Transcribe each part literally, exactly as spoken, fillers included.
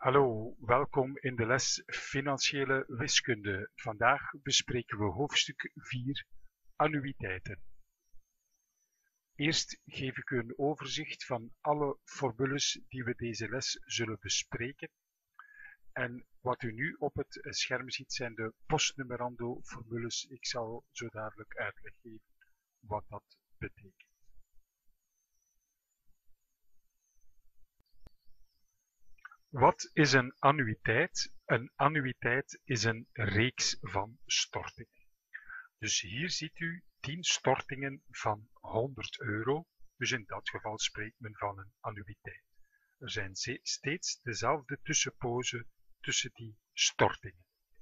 Hallo, welkom in de les Financiële Wiskunde. Vandaag bespreken we hoofdstuk vier, annuïteiten. Eerst geef ik u een overzicht van alle formules die we deze les zullen bespreken. En wat u nu op het scherm ziet zijn de postnumerando formules. Ik zal zo dadelijk uitleg geven wat dat betekent. Wat is een annuïteit? Een annuïteit is een reeks van stortingen. Dus hier ziet u tien stortingen van honderd euro. Dus in dat geval spreekt men van een annuïteit. Er zijn steeds dezelfde tussenpozen tussen die stortingen.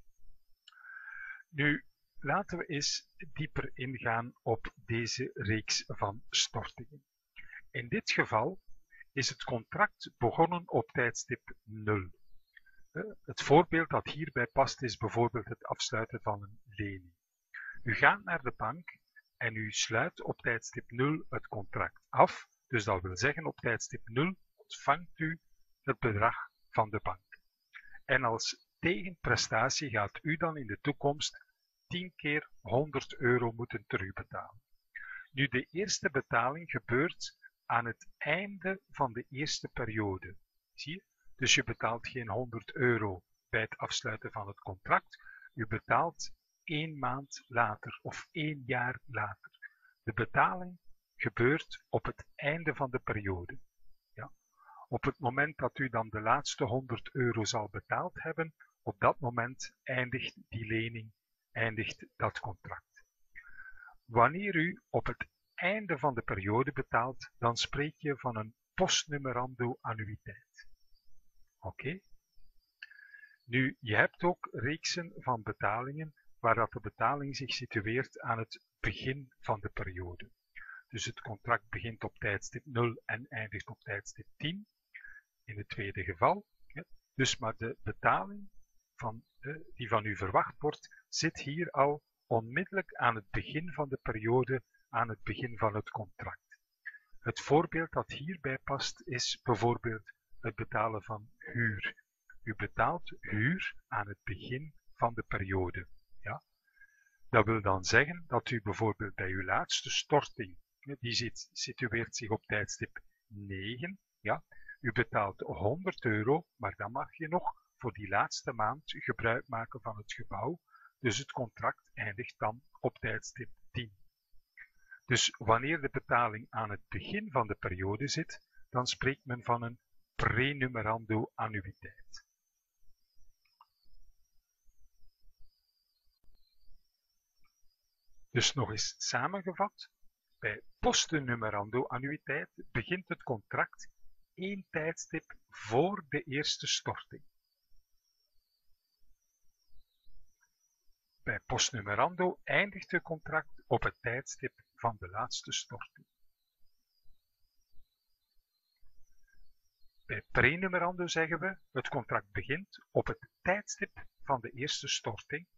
Nu, laten we eens dieper ingaan op deze reeks van stortingen. In dit geval is het contract begonnen op tijdstip nul. Het voorbeeld dat hierbij past is bijvoorbeeld het afsluiten van een lening. U gaat naar de bank en u sluit op tijdstip nul het contract af. Dus dat wil zeggen, op tijdstip nul ontvangt u het bedrag van de bank. En als tegenprestatie gaat u dan in de toekomst tien keer honderd euro moeten terugbetalen. Nu, de eerste betaling gebeurt aan het einde van de eerste periode. Zie je? Dus je betaalt geen honderd euro bij het afsluiten van het contract. U betaalt één maand later of één jaar later. De betaling gebeurt op het einde van de periode. Ja. Op het moment dat u dan de laatste honderd euro zal betaald hebben, op dat moment eindigt die lening, eindigt dat contract. Wanneer u op het einde van de periode betaalt, dan spreek je van een postnumerando annuïteit. Oké? Okay. Nu, je hebt ook reeksen van betalingen waar dat de betaling zich situeert aan het begin van de periode. Dus het contract begint op tijdstip nul en eindigt op tijdstip tien, in het tweede geval. Dus maar de betaling van, die van u verwacht wordt, zit hier al onmiddellijk aan het begin van de periode, aan het begin van het contract. Het voorbeeld dat hierbij past is bijvoorbeeld het betalen van huur. U betaalt huur aan het begin van de periode. Ja? Dat wil dan zeggen dat u bijvoorbeeld bij uw laatste storting, die zit, situeert zich op tijdstip negen, ja? U betaalt honderd euro, maar dan mag je nog voor die laatste maand gebruik maken van het gebouw. Dus het contract eindigt dan op tijdstip tien. Dus wanneer de betaling aan het begin van de periode zit, dan spreekt men van een prenumerando annuïteit. Dus nog eens samengevat, bij postnumerando annuïteit begint het contract één tijdstip voor de eerste storting. Bij postnumerando eindigt het contract op het tijdstip van de laatste storting. Bij prenumerando zeggen we, het contract begint op het tijdstip van de eerste storting.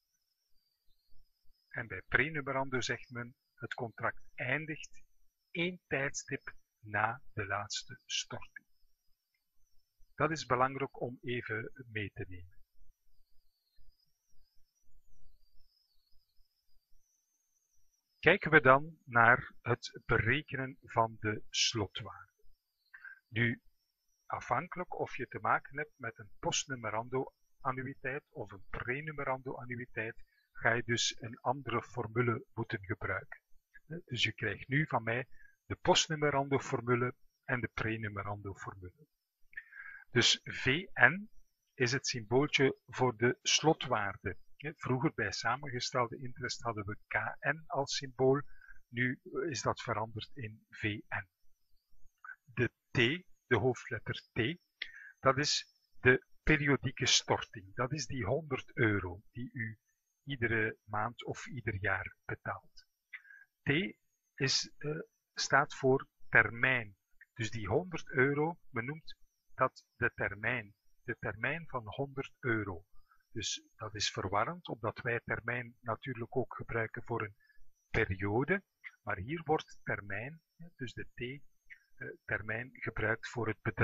En bij prenumerando zegt men, het contract eindigt één tijdstip na de laatste storting. Dat is belangrijk om even mee te nemen. Kijken we dan naar het berekenen van de slotwaarde. Nu, afhankelijk of je te maken hebt met een postnumerando annuïteit of een prenumerando annuïteit, ga je dus een andere formule moeten gebruiken. Dus je krijgt nu van mij de postnumerando formule en de prenumerando formule. Dus V N is het symbooltje voor de slotwaarde. Vroeger bij samengestelde interest hadden we K N als symbool, nu is dat veranderd in V N. De T, de hoofdletter T, dat is de periodieke storting. Dat is die honderd euro die u iedere maand of ieder jaar betaalt. T is, uh, staat voor termijn. Dus die honderd euro, men noemt dat de termijn. De termijn van honderd euro. Dus dat is verwarrend, omdat wij termijn natuurlijk ook gebruiken voor een periode. Maar hier wordt termijn, dus de T, termijn gebruikt voor het bedrag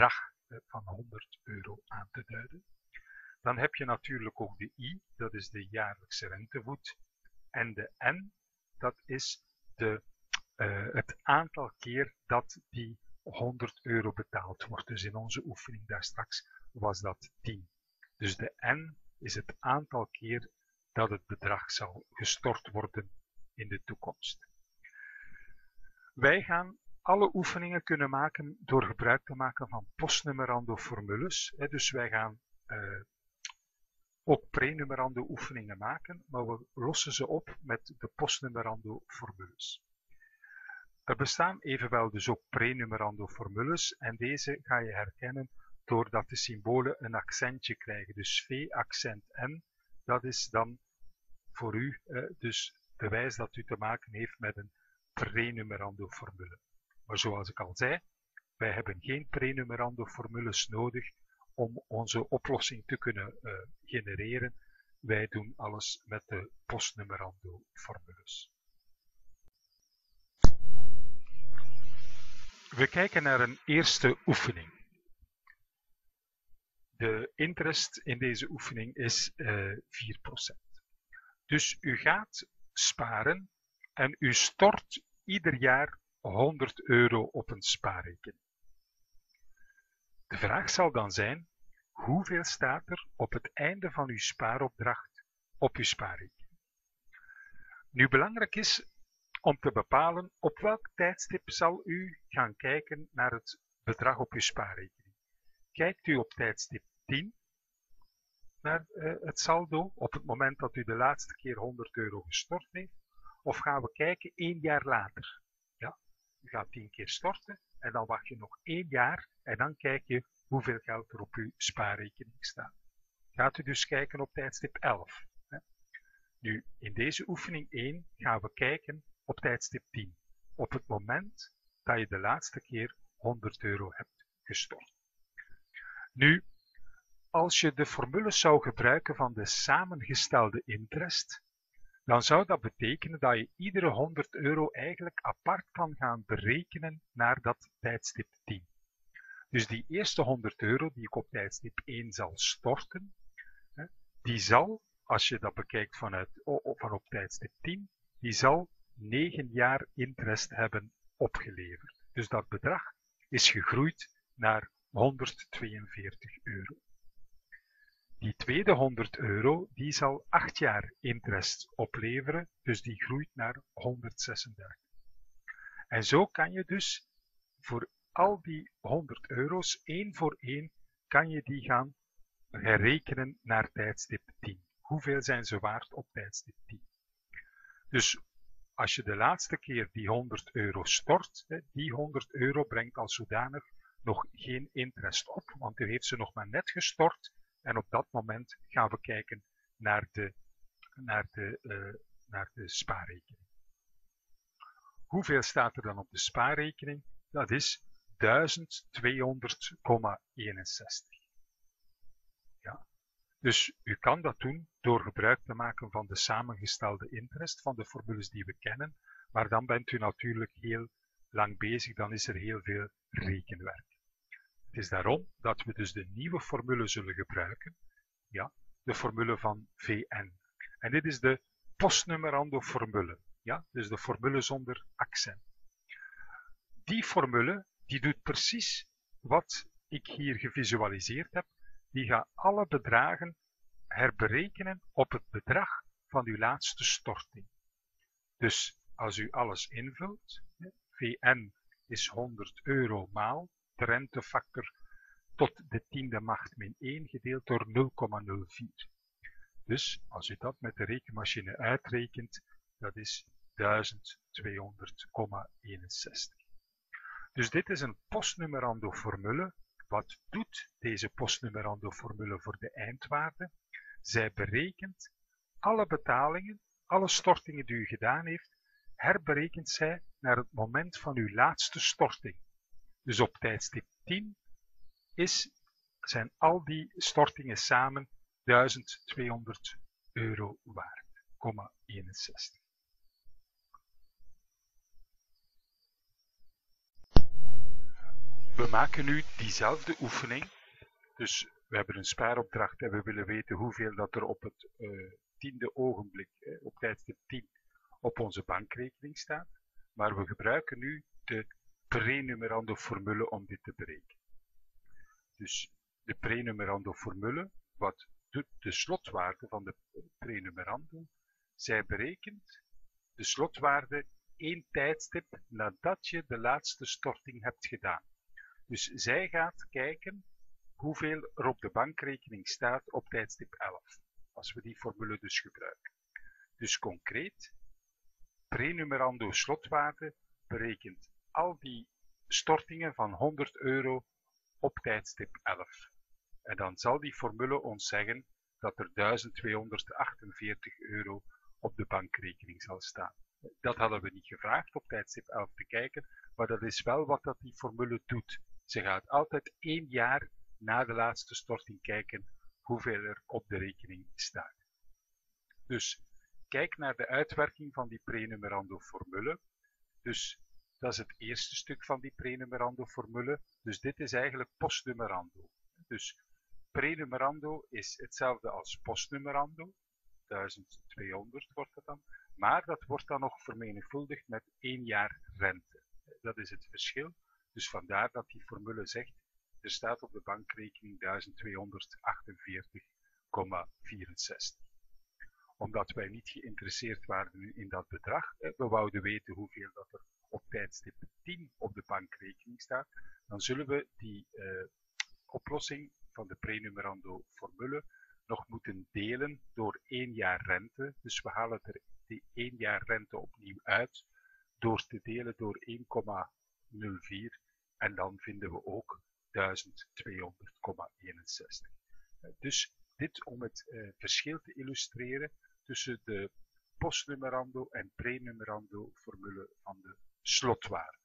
van honderd euro aan te duiden. Dan heb je natuurlijk ook de I, dat is de jaarlijkse rentevoet. En de N, dat is de, uh, het aantal keer dat die honderd euro betaald wordt. Dus in onze oefening daar straks was dat tien. Dus de N is het aantal keer dat het bedrag zal gestort worden in de toekomst. Wij gaan alle oefeningen kunnen maken door gebruik te maken van postnumerando formules. Dus wij gaan uh, ook prenumerando oefeningen maken, maar we lossen ze op met de postnumerando formules. Er bestaan evenwel dus ook prenumerando formules en deze ga je herkennen doordat de symbolen een accentje krijgen. Dus V accent N, dat is dan voor u uh, dus bewijs dat u te maken heeft met een prenumerando formule. Maar zoals ik al zei, wij hebben geen prenumerando formules nodig om onze oplossing te kunnen uh, genereren. Wij doen alles met de postnumerando formules. We kijken naar een eerste oefening. De interest in deze oefening is uh, vier procent. Dus u gaat sparen en u stort ieder jaar honderd euro op een spaarrekening. De vraag zal dan zijn, hoeveel staat er op het einde van uw spaaropdracht op uw spaarrekening? Nu belangrijk is om te bepalen op welk tijdstip zal u gaan kijken naar het bedrag op uw spaarrekening. Kijkt u op tijdstip tien naar uh, het saldo op het moment dat u de laatste keer honderd euro gestort heeft, of gaan we kijken één jaar later? Ja, u gaat tien keer storten en dan wacht je nog één jaar en dan kijk je hoeveel geld er op uw spaarrekening staat. Gaat u dus kijken op tijdstip elf. Hè? Nu, in deze oefening één gaan we kijken op tijdstip tien. Op het moment dat je de laatste keer honderd euro hebt gestort. Nu, als je de formule zou gebruiken van de samengestelde interest, dan zou dat betekenen dat je iedere honderd euro eigenlijk apart kan gaan berekenen naar dat tijdstip tien. Dus die eerste honderd euro die ik op tijdstip één zal storten, die zal, als je dat bekijkt vanuit, van op tijdstip tien, die zal negen jaar interest hebben opgeleverd. Dus dat bedrag is gegroeid naar honderdtweeënveertig euro. Die tweede honderd euro, die zal acht jaar interest opleveren, dus die groeit naar honderdzesendertig. En zo kan je dus voor al die honderd euro's, één voor één, kan je die gaan herrekenen naar tijdstip tien. Hoeveel zijn ze waard op tijdstip tien? Dus als je de laatste keer die honderd euro stort, die honderd euro brengt als zodanig nog geen interest op, want u heeft ze nog maar net gestort en op dat moment gaan we kijken naar de, naar de, uh, naar de spaarrekening. Hoeveel staat er dan op de spaarrekening? Dat is duizend tweehonderd komma eenenzestig. Ja. Dus u kan dat doen door gebruik te maken van de samengestelde interest, van de formules die we kennen, maar dan bent u natuurlijk heel lang bezig, dan is er heel veel rekenwerk. Het is daarom dat we dus de nieuwe formule zullen gebruiken, ja, de formule van V N. En dit is de postnumerando formule, ja, dus de formule zonder accent. Die formule die doet precies wat ik hier gevisualiseerd heb. Die gaat alle bedragen herberekenen op het bedrag van uw laatste storting. Dus als u alles invult, V N is honderd euro maal de rentefactor tot de tiende macht min één gedeeld door nul komma nul vier. Dus als u dat met de rekenmachine uitrekent, dat is duizend tweehonderd komma eenenzestig. Dus dit is een postnumerando formule. Wat doet deze postnumerando formule voor de eindwaarde? Zij berekent alle betalingen, alle stortingen die u gedaan heeft, herberekent zij naar het moment van uw laatste storting. Dus op tijdstip tien is, zijn al die stortingen samen duizend tweehonderd euro waard, komma eenenzestig. We maken nu diezelfde oefening. Dus we hebben een spaaropdracht en we willen weten hoeveel dat er op het uh, tiende ogenblik, eh, op tijdstip tien, op onze bankrekening staat. Maar we gebruiken nu de prenumerando-formule om dit te berekenen. Dus de prenumerando-formule, wat doet de slotwaarde van de prenumerando? Zij berekent de slotwaarde één tijdstip nadat je de laatste storting hebt gedaan. Dus zij gaat kijken hoeveel er op de bankrekening staat op tijdstip elf, als we die formule dus gebruiken. Dus concreet, prenumerando slotwaarde berekent al die stortingen van honderd euro op tijdstip elf. En dan zal die formule ons zeggen dat er duizend tweehonderdachtenveertig euro op de bankrekening zal staan. Dat hadden we niet gevraagd op tijdstip elf te kijken, maar dat is wel wat dat die formule doet. Ze gaat altijd één jaar na de laatste storting kijken hoeveel er op de rekening staat. Dus kijk naar de uitwerking van die prenumerando-formule. Dus dat is het eerste stuk van die prenumerando-formule. Dus dit is eigenlijk postnumerando. Dus prenumerando is hetzelfde als postnumerando. duizend tweehonderd wordt het dan. Maar dat wordt dan nog vermenigvuldigd met één jaar rente. Dat is het verschil. Dus vandaar dat die formule zegt, er staat op de bankrekening duizend tweehonderdachtenveertig komma vierenzestig. Omdat wij niet geïnteresseerd waren in dat bedrag, we wouden weten hoeveel dat er op tijdstip tien op de bankrekening staat, dan zullen we die uh, oplossing van de prenumerando-formule nog moeten delen door één jaar rente. Dus we halen er die één jaar rente opnieuw uit door te delen door één komma nul vier en dan vinden we ook duizend tweehonderd komma eenenzestig. Dus dit om het uh, verschil te illustreren tussen de postnumerando en prenumerando formule van de slotwaarde.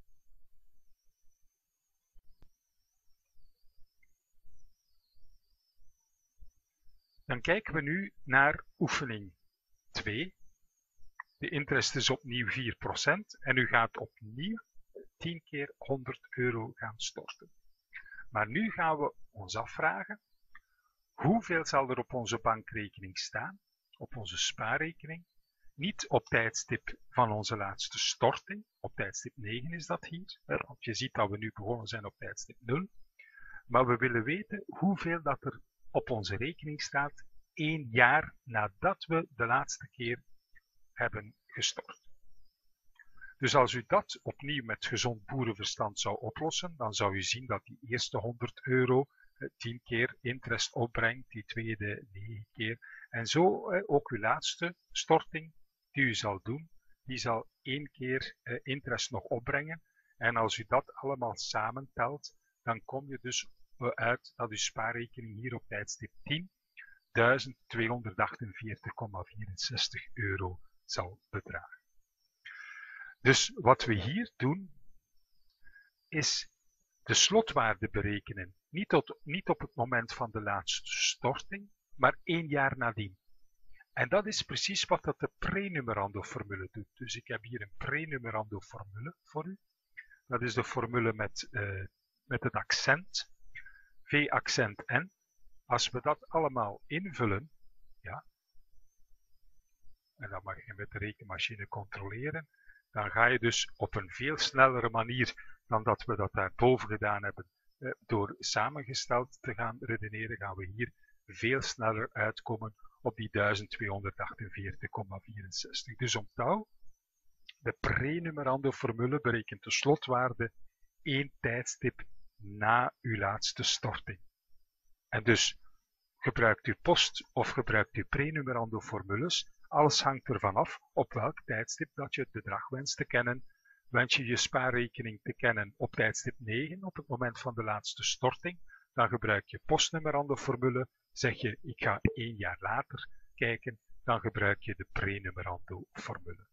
Dan kijken we nu naar oefening twee. De interest is opnieuw vier procent en u gaat opnieuw tien keer honderd euro gaan storten. Maar nu gaan we ons afvragen, hoeveel zal er op onze bankrekening staan, op onze spaarrekening, niet op tijdstip van onze laatste storting, op tijdstip negen is dat hier, want je ziet dat we nu begonnen zijn op tijdstip nul, maar we willen weten hoeveel dat er op onze rekening staat één jaar nadat we de laatste keer hebben gestort. Dus als u dat opnieuw met gezond boerenverstand zou oplossen, dan zou u zien dat die eerste honderd euro tien keer interest opbrengt, die tweede negen keer. En zo ook uw laatste storting die u zal doen, die zal één keer interest nog opbrengen. En als u dat allemaal samentelt, dan kom je dus uit dat uw spaarrekening hier op tijdstip tien duizend tweehonderdachtenveertig komma vierenzestig euro zal bedragen. Dus wat we hier doen, is de slotwaarde berekenen. Niet, tot, niet op het moment van de laatste storting, maar één jaar nadien. En dat is precies wat dat de prenumerando-formule doet. Dus ik heb hier een prenumerando-formule voor u. Dat is de formule met, uh, met het accent, V-accent N. Als we dat allemaal invullen, ja, en dat mag je met de rekenmachine controleren, dan ga je dus op een veel snellere manier dan dat we dat daarboven gedaan hebben, eh, door samengesteld te gaan redeneren, gaan we hier veel sneller uitkomen op die duizend tweehonderdachtenveertig komma vierenzestig. Dus onthoud, de prenumerando-formule berekent de slotwaarde één tijdstip na uw laatste storting. En dus gebruikt u post of gebruikt u prenumerando-formules, alles hangt ervan af op welk tijdstip dat je het bedrag wenst te kennen. Wens je je spaarrekening te kennen op tijdstip negen, op het moment van de laatste storting, dan gebruik je postnumerando-formule. Zeg je, ik ga één jaar later kijken, dan gebruik je de prenumerando-formule.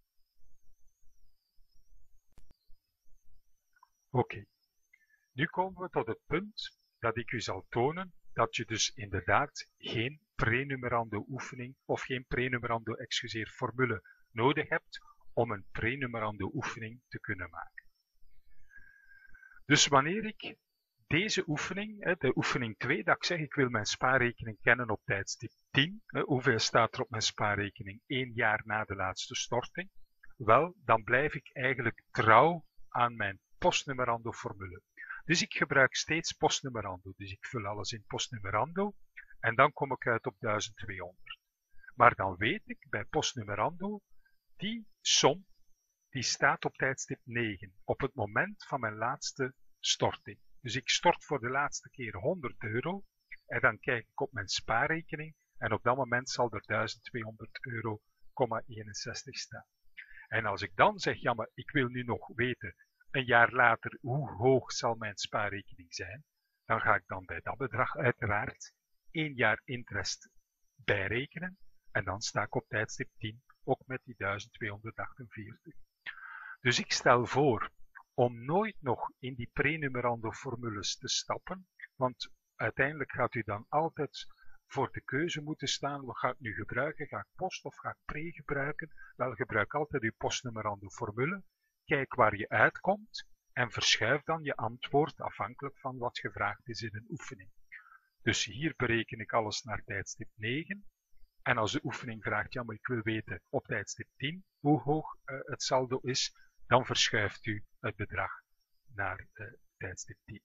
Oké, okay. Nu komen we tot het punt dat ik u zal tonen dat je dus inderdaad geen prenumerando oefening of geen prenumerando, excuseer, formule nodig hebt om een prenumerando oefening te kunnen maken. Dus wanneer ik deze oefening, de oefening twee, dat ik zeg ik wil mijn spaarrekening kennen op tijdstip tien, hoeveel staat er op mijn spaarrekening één jaar na de laatste storting? Wel, dan blijf ik eigenlijk trouw aan mijn postnumerando-formule. Dus ik gebruik steeds postnumerando. Dus ik vul alles in postnumerando en dan kom ik uit op duizend tweehonderd. Maar dan weet ik bij postnumerando, die som die staat op tijdstip negen, op het moment van mijn laatste storting. Dus ik stort voor de laatste keer honderd euro en dan kijk ik op mijn spaarrekening en op dat moment zal er duizend tweehonderd euro eenenzestig staan. En als ik dan zeg, ja maar ik wil nu nog weten, een jaar later, hoe hoog zal mijn spaarrekening zijn, dan ga ik dan bij dat bedrag uiteraard één jaar interest bijrekenen en dan sta ik op tijdstip tien ook met die duizend tweehonderdachtenveertig. Dus ik stel voor om nooit nog in die prenumerando-formules te stappen, want uiteindelijk gaat u dan altijd voor de keuze moeten staan, wat ga ik nu gebruiken? Ga ik post of ga ik pre gebruiken? Wel, gebruik altijd uw postnumerando-formule, kijk waar je uitkomt en verschuif dan je antwoord afhankelijk van wat gevraagd is in een oefening. Dus hier bereken ik alles naar tijdstip negen. En als de oefening vraagt, ja maar ik wil weten op tijdstip tien hoe hoog uh, het saldo is, dan verschuift u het bedrag naar uh, tijdstip tien.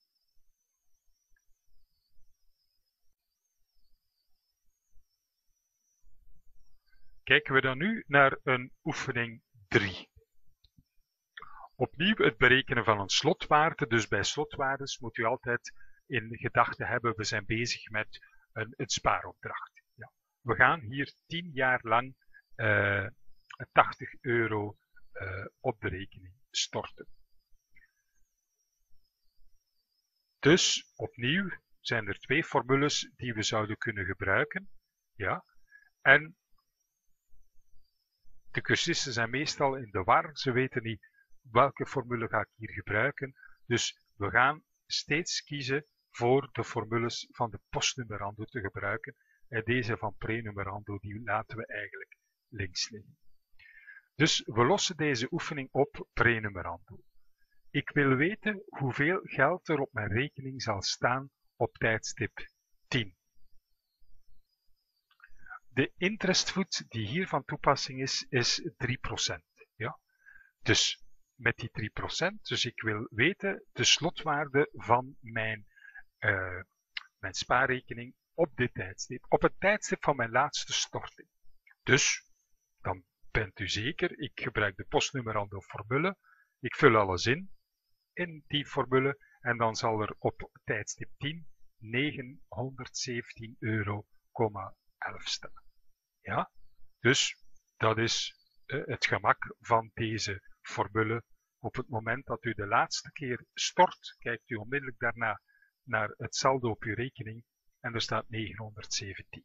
Kijken we dan nu naar een oefening drie. Opnieuw het berekenen van een slotwaarde. Dus bij slotwaardes moet u altijd in gedachten hebben, we zijn bezig met een, een spaaropdracht. Ja. We gaan hier tien jaar lang uh, tachtig euro uh, op de rekening storten. Dus opnieuw zijn er twee formules die we zouden kunnen gebruiken. Ja. En de cursisten zijn meestal in de war, ze weten niet welke formule ga ik hier gebruiken. Dus we gaan steeds kiezen voor de formules van de postnumerando te gebruiken. En deze van prenumerando, die laten we eigenlijk links liggen. Dus we lossen deze oefening op prenumerando. Ik wil weten hoeveel geld er op mijn rekening zal staan op tijdstip tien. De interestvoet die hier van toepassing is, is drie procent. Ja? Dus met die drie procent, dus ik wil weten de slotwaarde van mijn, uh, mijn spaarrekening op dit tijdstip, op het tijdstip van mijn laatste storting. Dus, dan bent u zeker, ik gebruik de postnumerando formule, ik vul alles in, in die formule, en dan zal er op tijdstip tien negenhonderdzeventien euro elf staan. Ja, dus dat is uh, het gemak van deze formule. Op het moment dat u de laatste keer stort, kijkt u onmiddellijk daarna naar het saldo op uw rekening en er staat negenhonderdzeventien.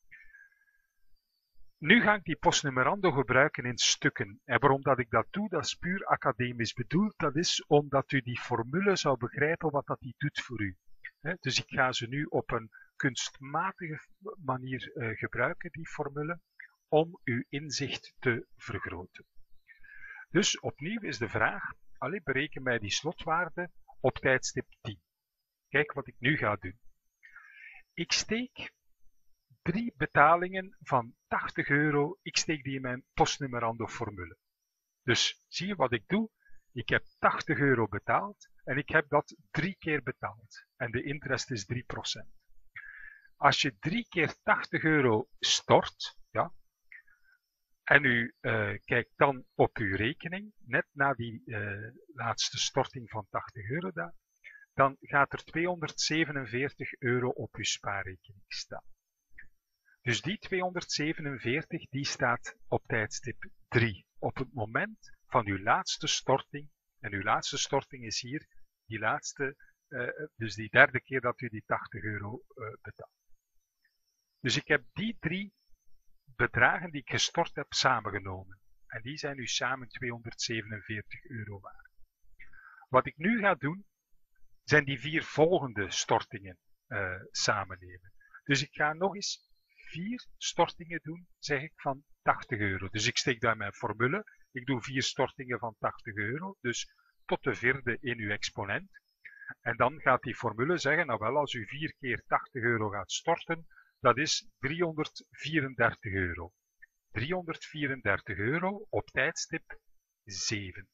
Nu ga ik die postnumerando gebruiken in stukken. En waarom dat ik dat doe, dat is puur academisch bedoeld. Dat is omdat u die formule zou begrijpen wat dat die doet voor u. Dus ik ga ze nu op een kunstmatige manier uh, gebruiken, die formule, om uw inzicht te vergroten. Dus opnieuw is de vraag, allee, bereken mij die slotwaarde op tijdstip tien. Kijk wat ik nu ga doen. Ik steek drie betalingen van tachtig euro, ik steek die in mijn postnumerando formule. Dus zie je wat ik doe? Ik heb tachtig euro betaald en ik heb dat drie keer betaald. En de interest is drie procent. Als je drie keer tachtig euro stort, ja, en u uh, kijkt dan op uw rekening, net na die uh, laatste storting van tachtig euro, daar, dan gaat er tweehonderdzevenenveertig euro op uw spaarrekening staan. Dus die tweehonderdzevenenveertig die staat op tijdstip drie, op het moment van uw laatste storting. En uw laatste storting is hier, die laatste, uh, dus die derde keer dat u die tachtig euro uh, betaalt. Dus ik heb die drie bedragen die ik gestort heb samengenomen. En die zijn nu samen tweehonderdzevenenveertig euro waard. Wat ik nu ga doen, zijn die vier volgende stortingen uh, samennemen. Dus ik ga nog eens vier stortingen doen, zeg ik, van tachtig euro. Dus ik steek daar mijn formule. Ik doe vier stortingen van tachtig euro, dus tot de vierde in uw exponent. En dan gaat die formule zeggen, nou wel, als u vier keer tachtig euro gaat storten, dat is driehonderdvierendertig euro. driehonderdvierendertig euro op tijdstip zeven.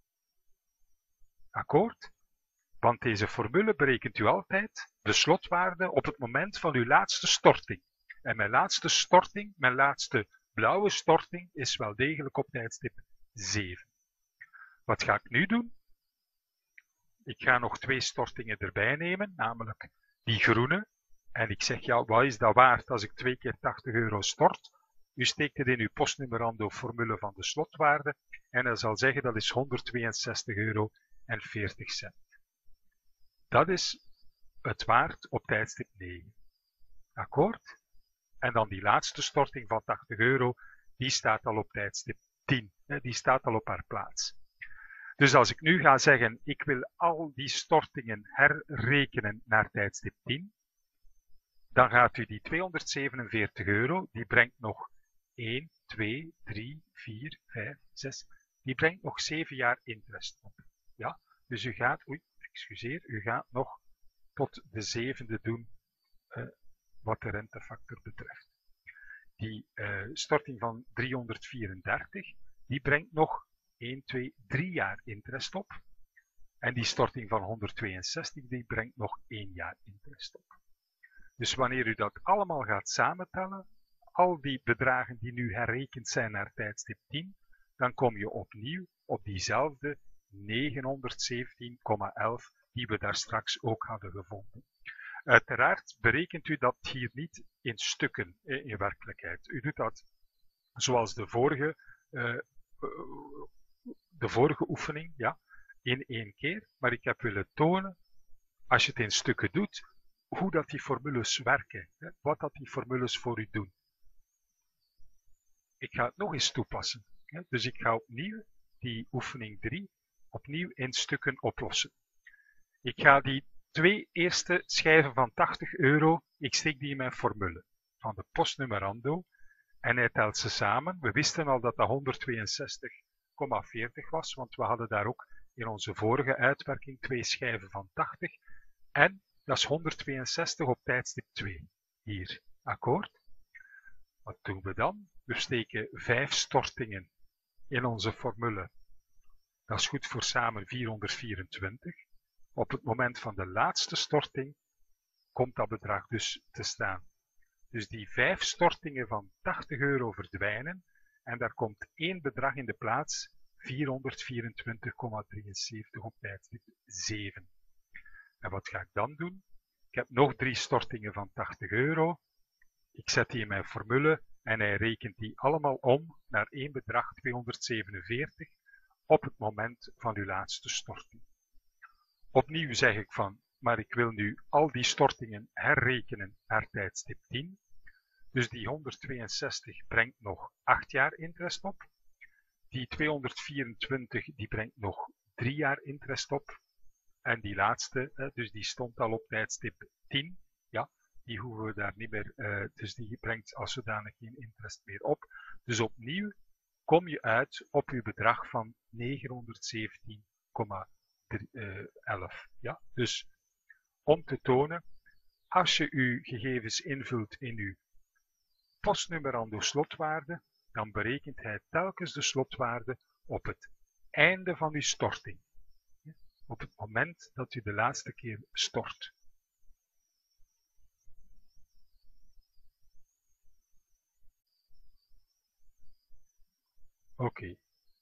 Akkoord? Want deze formule berekent u altijd de slotwaarde op het moment van uw laatste storting. En mijn laatste storting, mijn laatste blauwe storting, is wel degelijk op tijdstip zeven. Wat ga ik nu doen? Ik ga nog twee stortingen erbij nemen, namelijk die groene. En ik zeg, ja, wat is dat waard als ik twee keer tachtig euro stort? U steekt het in uw postnumerando formule van de slotwaarde en dat zal zeggen dat is honderdtweeënzestig euro en veertig cent. Dat is het waard op tijdstip negen. Akkoord? En dan die laatste storting van tachtig euro, die staat al op tijdstip tien. Die staat al op haar plaats. Dus als ik nu ga zeggen, ik wil al die stortingen herrekenen naar tijdstip tien, dan gaat u die tweehonderdzevenenveertig euro, die brengt nog één, twee, drie, vier, vijf, zes, die brengt nog zeven jaar interest op. Ja? Dus u gaat, oei, excuseer, u gaat nog tot de zevende doen uh, wat de rentefactor betreft. Die uh, storting van driehonderdvierendertig, die brengt nog één, twee, drie jaar interest op. En die storting van honderdtweeënzestig, die brengt nog één jaar interest op. Dus wanneer u dat allemaal gaat samentellen, al die bedragen die nu herrekend zijn naar tijdstip tien, dan kom je opnieuw op diezelfde negenhonderdzeventien komma elf die we daar straks ook hadden gevonden. Uiteraard berekent u dat hier niet in stukken in werkelijkheid. U doet dat zoals de vorige, uh, de vorige oefening, ja, in één keer. Maar ik heb willen tonen, als je het in stukken doet, hoe dat die formules werken. Hè, wat dat die formules voor u doen. Ik ga het nog eens toepassen. Hè, dus ik ga opnieuw die oefening drie opnieuw in stukken oplossen. Ik ga die twee eerste schijven van tachtig euro, ik steek die in mijn formule van de postnumerando en hij telt ze samen. We wisten al dat dat honderdtweeënzestig komma veertig was, want we hadden daar ook in onze vorige uitwerking twee schijven van tachtig en dat is honderdtweeënzestig op tijdstip twee. Hier, akkoord? Wat doen we dan? We steken vijf stortingen in onze formule. Dat is goed voor samen vierhonderdvierentwintig. Op het moment van de laatste storting komt dat bedrag dus te staan. Dus die vijf stortingen van tachtig euro verdwijnen en daar komt één bedrag in de plaats, vierhonderdvierentwintig komma drieënzeventig op tijdstip zeven. En wat ga ik dan doen? Ik heb nog drie stortingen van tachtig euro. Ik zet die in mijn formule en hij rekent die allemaal om naar één bedrag tweehonderdzevenenveertig op het moment van uw laatste storting. Opnieuw zeg ik van, maar ik wil nu al die stortingen herrekenen naar tijdstip tien. Dus die honderdtweeënzestig brengt nog acht jaar interest op. Die tweehonderdvierentwintig die brengt nog drie jaar interest op. En die laatste, dus die stond al op tijdstip tien. Ja, die hoeven we daar niet meer, uh, dus die brengt als zodanig geen interest meer op. Dus opnieuw kom je uit op uw bedrag van negenhonderdzeventien komma elf. Ja, dus om te tonen, als je uw gegevens invult in uw postnumerando slotwaarde, dan berekent hij telkens de slotwaarde op het einde van uw storting. Op het moment dat u de laatste keer stort. Oké. Okay.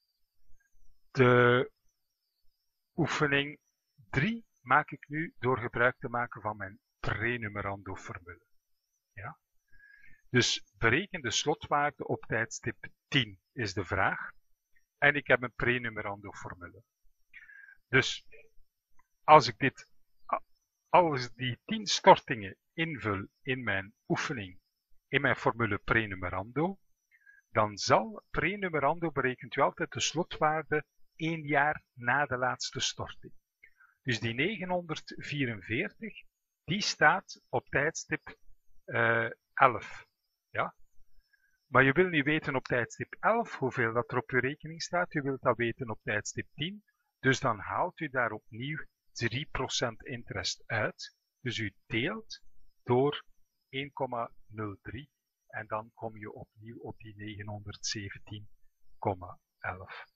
De oefening drie maak ik nu door gebruik te maken van mijn prenumerando formule. Ja? Dus bereken de slotwaarde op tijdstip tien is de vraag. En ik heb een prenumerando formule. Dus als ik dit, als die tien stortingen invul in mijn oefening, in mijn formule prenumerando, dan zal prenumerando berekent u altijd de slotwaarde één jaar na de laatste storting. Dus die negenhonderdvierenveertig, die staat op tijdstip uh, elf. Ja? Maar je wil niet weten op tijdstip elf hoeveel dat er op uw rekening staat. U wilt dat weten op tijdstip tien. Dus dan haalt u daar opnieuw drie procent interest uit. Dus u deelt door één komma nul drie en dan kom je opnieuw op die negenhonderdzeventien komma elf.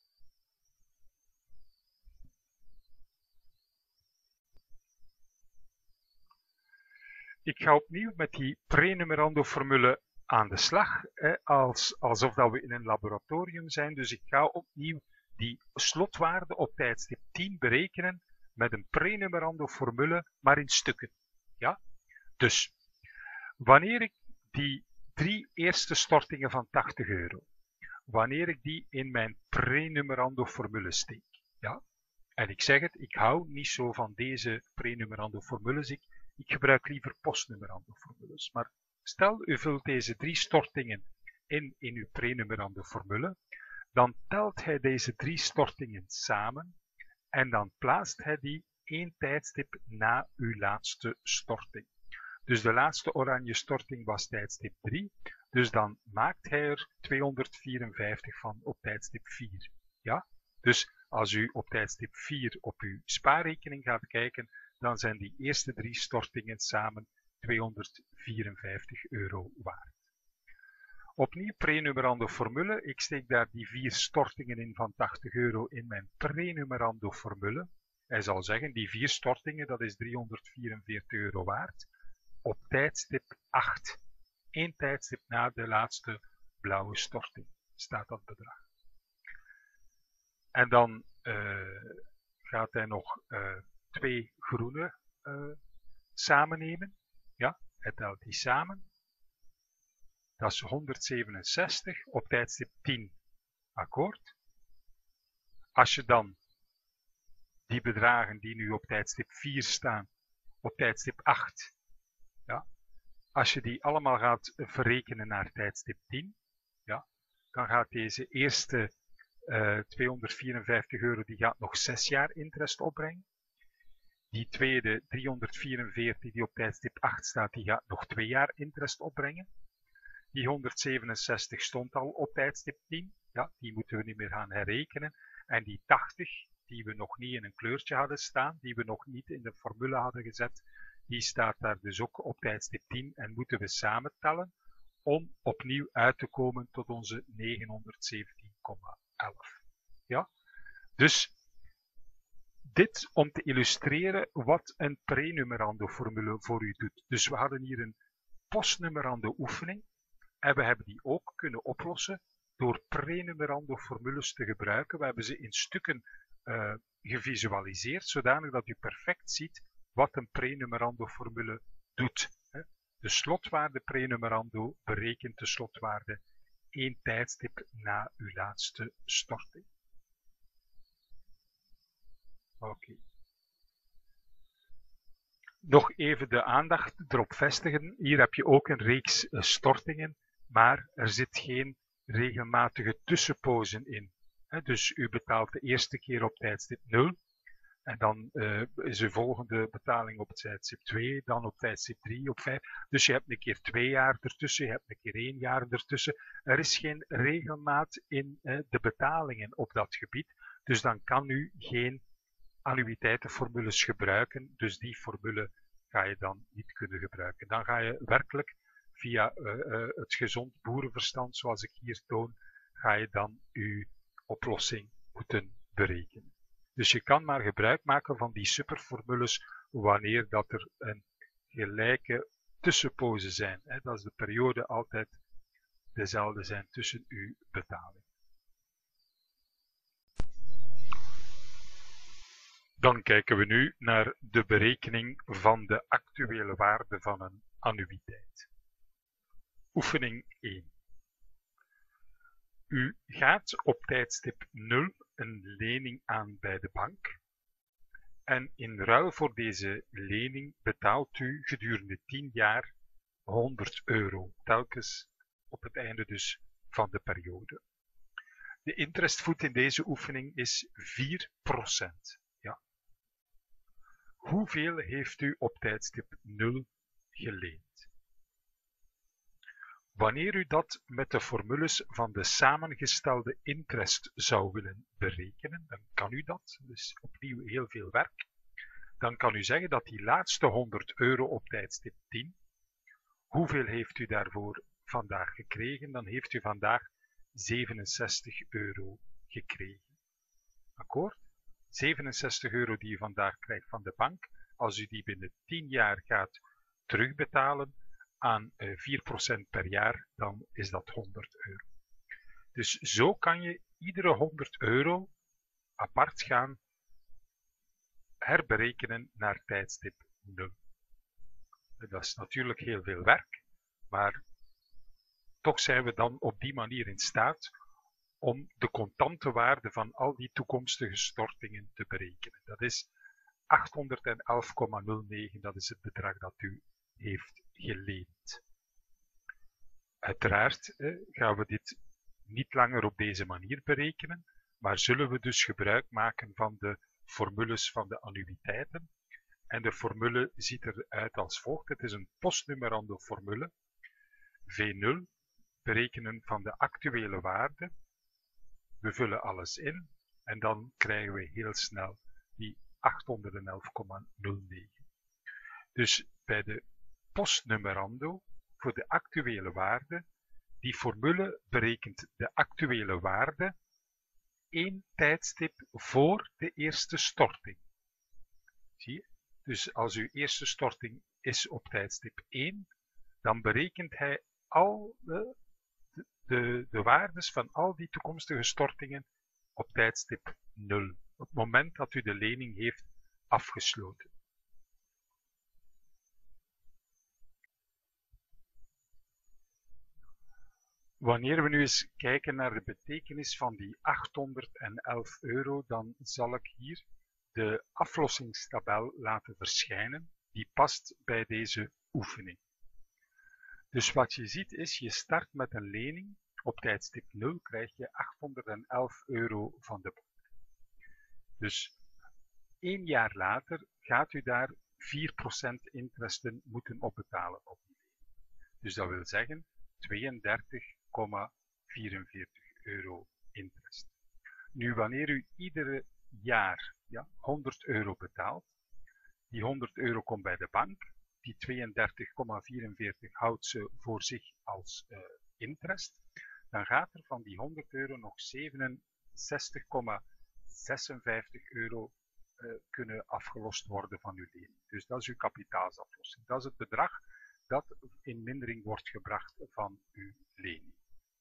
Ik ga opnieuw met die prenumerando-formule aan de slag, hè, als, alsof dat we in een laboratorium zijn. Dus ik ga opnieuw die slotwaarde op tijdstip tien berekenen met een prenumerando-formule, maar in stukken. Ja? Dus, wanneer ik die drie eerste stortingen van tachtig euro, wanneer ik die in mijn prenumerando-formule steek, ja? En ik zeg het, ik hou niet zo van deze prenumerando-formules, ik, ik gebruik liever postnumerando-formules. Maar stel, u vult deze drie stortingen in in uw prenumerando-formule, dan telt hij deze drie stortingen samen en dan plaatst hij die één tijdstip na uw laatste storting. Dus de laatste oranje storting was tijdstip drie, dus dan maakt hij er tweehonderdvierenvijftig van op tijdstip vier. Ja? Dus als u op tijdstip vier op uw spaarrekening gaat kijken, dan zijn die eerste drie stortingen samen tweehonderdvierenvijftig euro waard. Opnieuw prenumerando formule. Ik steek daar die vier stortingen in van tachtig euro in mijn prenumerando formule. Hij zal zeggen, die vier stortingen, dat is driehonderdvierenveertig euro waard. Op tijdstip acht. Eén tijdstip na de laatste blauwe storting staat dat bedrag. En dan uh, gaat hij nog uh, twee groene uh, samennemen. Ja, hij telt die samen. Dat is honderdzevenenzestig op tijdstip tien. Akkoord. Als je dan die bedragen die nu op tijdstip vier staan, op tijdstip acht, ja, als je die allemaal gaat verrekenen naar tijdstip tien, ja, dan gaat deze eerste uh, tweehonderdvierenvijftig euro, die gaat nog zes jaar interest opbrengen. Die tweede driehonderdvierenveertig die op tijdstip acht staat, die gaat nog twee jaar interest opbrengen. Die honderdzevenenzestig stond al op tijdstip tien, ja, die moeten we niet meer gaan herrekenen. En die tachtig, die we nog niet in een kleurtje hadden staan, die we nog niet in de formule hadden gezet, die staat daar dus ook op tijdstip tien en moeten we samen tellen om opnieuw uit te komen tot onze negenhonderdzeventien komma elf. Ja? Dus dit om te illustreren wat een prenumerando-formule voor u doet. Dus we hadden hier een postnumerando-oefening en we hebben die ook kunnen oplossen door prenumerando-formules te gebruiken. We hebben ze in stukken uh, gevisualiseerd, zodanig dat u perfect ziet wat een prenumerando-formule doet. De slotwaarde prenumerando berekent de slotwaarde één tijdstip na uw laatste storting. Oké. Okay. Nog even de aandacht erop vestigen. Hier heb je ook een reeks stortingen, maar er zit geen regelmatige tussenpozen in. Dus u betaalt de eerste keer op tijdstip nul. En dan uh, is de volgende betaling op tijdstip twee, dan op tijdstip drie, op vijf. Dus je hebt een keer twee jaar ertussen, je hebt een keer één jaar ertussen. Er is geen regelmaat in uh, de betalingen op dat gebied. Dus dan kan u geen annuïteitenformules gebruiken. Dus die formule ga je dan niet kunnen gebruiken. Dan ga je werkelijk via uh, uh, het gezond boerenverstand, zoals ik hier toon, ga je dan uw oplossing moeten berekenen. Dus je kan maar gebruik maken van die superformules wanneer dat er een gelijke tussenpozen zijn. Hè. Dat is de periode altijd dezelfde zijn tussen uw betaling. Dan kijken we nu naar de berekening van de actuele waarde van een annuïteit. Oefening één. U gaat op tijdstip nul een lening aan bij de bank en in ruil voor deze lening betaalt u gedurende tien jaar honderd euro, telkens op het einde dus van de periode. De interestvoet in deze oefening is vier procent. Ja. Hoeveel heeft u op tijdstip nul geleend? Wanneer u dat met de formules van de samengestelde interest zou willen berekenen, dan kan u dat. Dus opnieuw heel veel werk. dan kan u zeggen dat die laatste honderd euro op tijdstip tien, hoeveel heeft u daarvoor vandaag gekregen? Dan heeft u vandaag zevenenzestig euro gekregen. Akkoord? zevenenzestig euro die u vandaag krijgt van de bank, als u die binnen tien jaar gaat terugbetalen aan vier procent per jaar, dan is dat honderd euro. Dus zo kan je iedere honderd euro apart gaan herberekenen naar tijdstip nul. Dat is natuurlijk heel veel werk, maar toch zijn we dan op die manier in staat om de contante waarde van al die toekomstige stortingen te berekenen. Dat is achthonderdelf komma nul negen, dat is het bedrag dat u heeft geleend. Uiteraard eh, gaan we dit niet langer op deze manier berekenen, maar zullen we dus gebruik maken van de formules van de annuïteiten. En de formule ziet eruit als volgt. Het is een postnumerando formule. V nul, berekenen van de actuele waarde. We vullen alles in en dan krijgen we heel snel die achthonderdelf komma nul negen. Dus bij de postnumerando, voor de actuele waarde, die formule berekent de actuele waarde één tijdstip voor de eerste storting. Zie je? Dus als uw eerste storting is op tijdstip één, dan berekent hij al de, de, de waardes van al die toekomstige stortingen op tijdstip nul. Op het moment dat u de lening heeft afgesloten. Wanneer we nu eens kijken naar de betekenis van die achthonderdelf euro, dan zal ik hier de aflossingstabel laten verschijnen. Die past bij deze oefening. Dus wat je ziet is, je start met een lening. Op tijdstip nul krijg je achthonderdelf euro van de bank. Dus één jaar later gaat u daar vier procent interesten moeten opbetalen op die lening. Dus dat wil zeggen tweeëndertig komma vierenveertig euro interest. Nu, wanneer u iedere jaar ja, honderd euro betaalt, die honderd euro komt bij de bank, die tweeëndertig komma vierenveertig houdt ze voor zich als uh, interest, dan gaat er van die honderd euro nog zevenenzestig komma zesenvijftig euro uh, kunnen afgelost worden van uw lening. Dus dat is uw kapitaalsaflossing. Dat is het bedrag dat in mindering wordt gebracht van uw lening.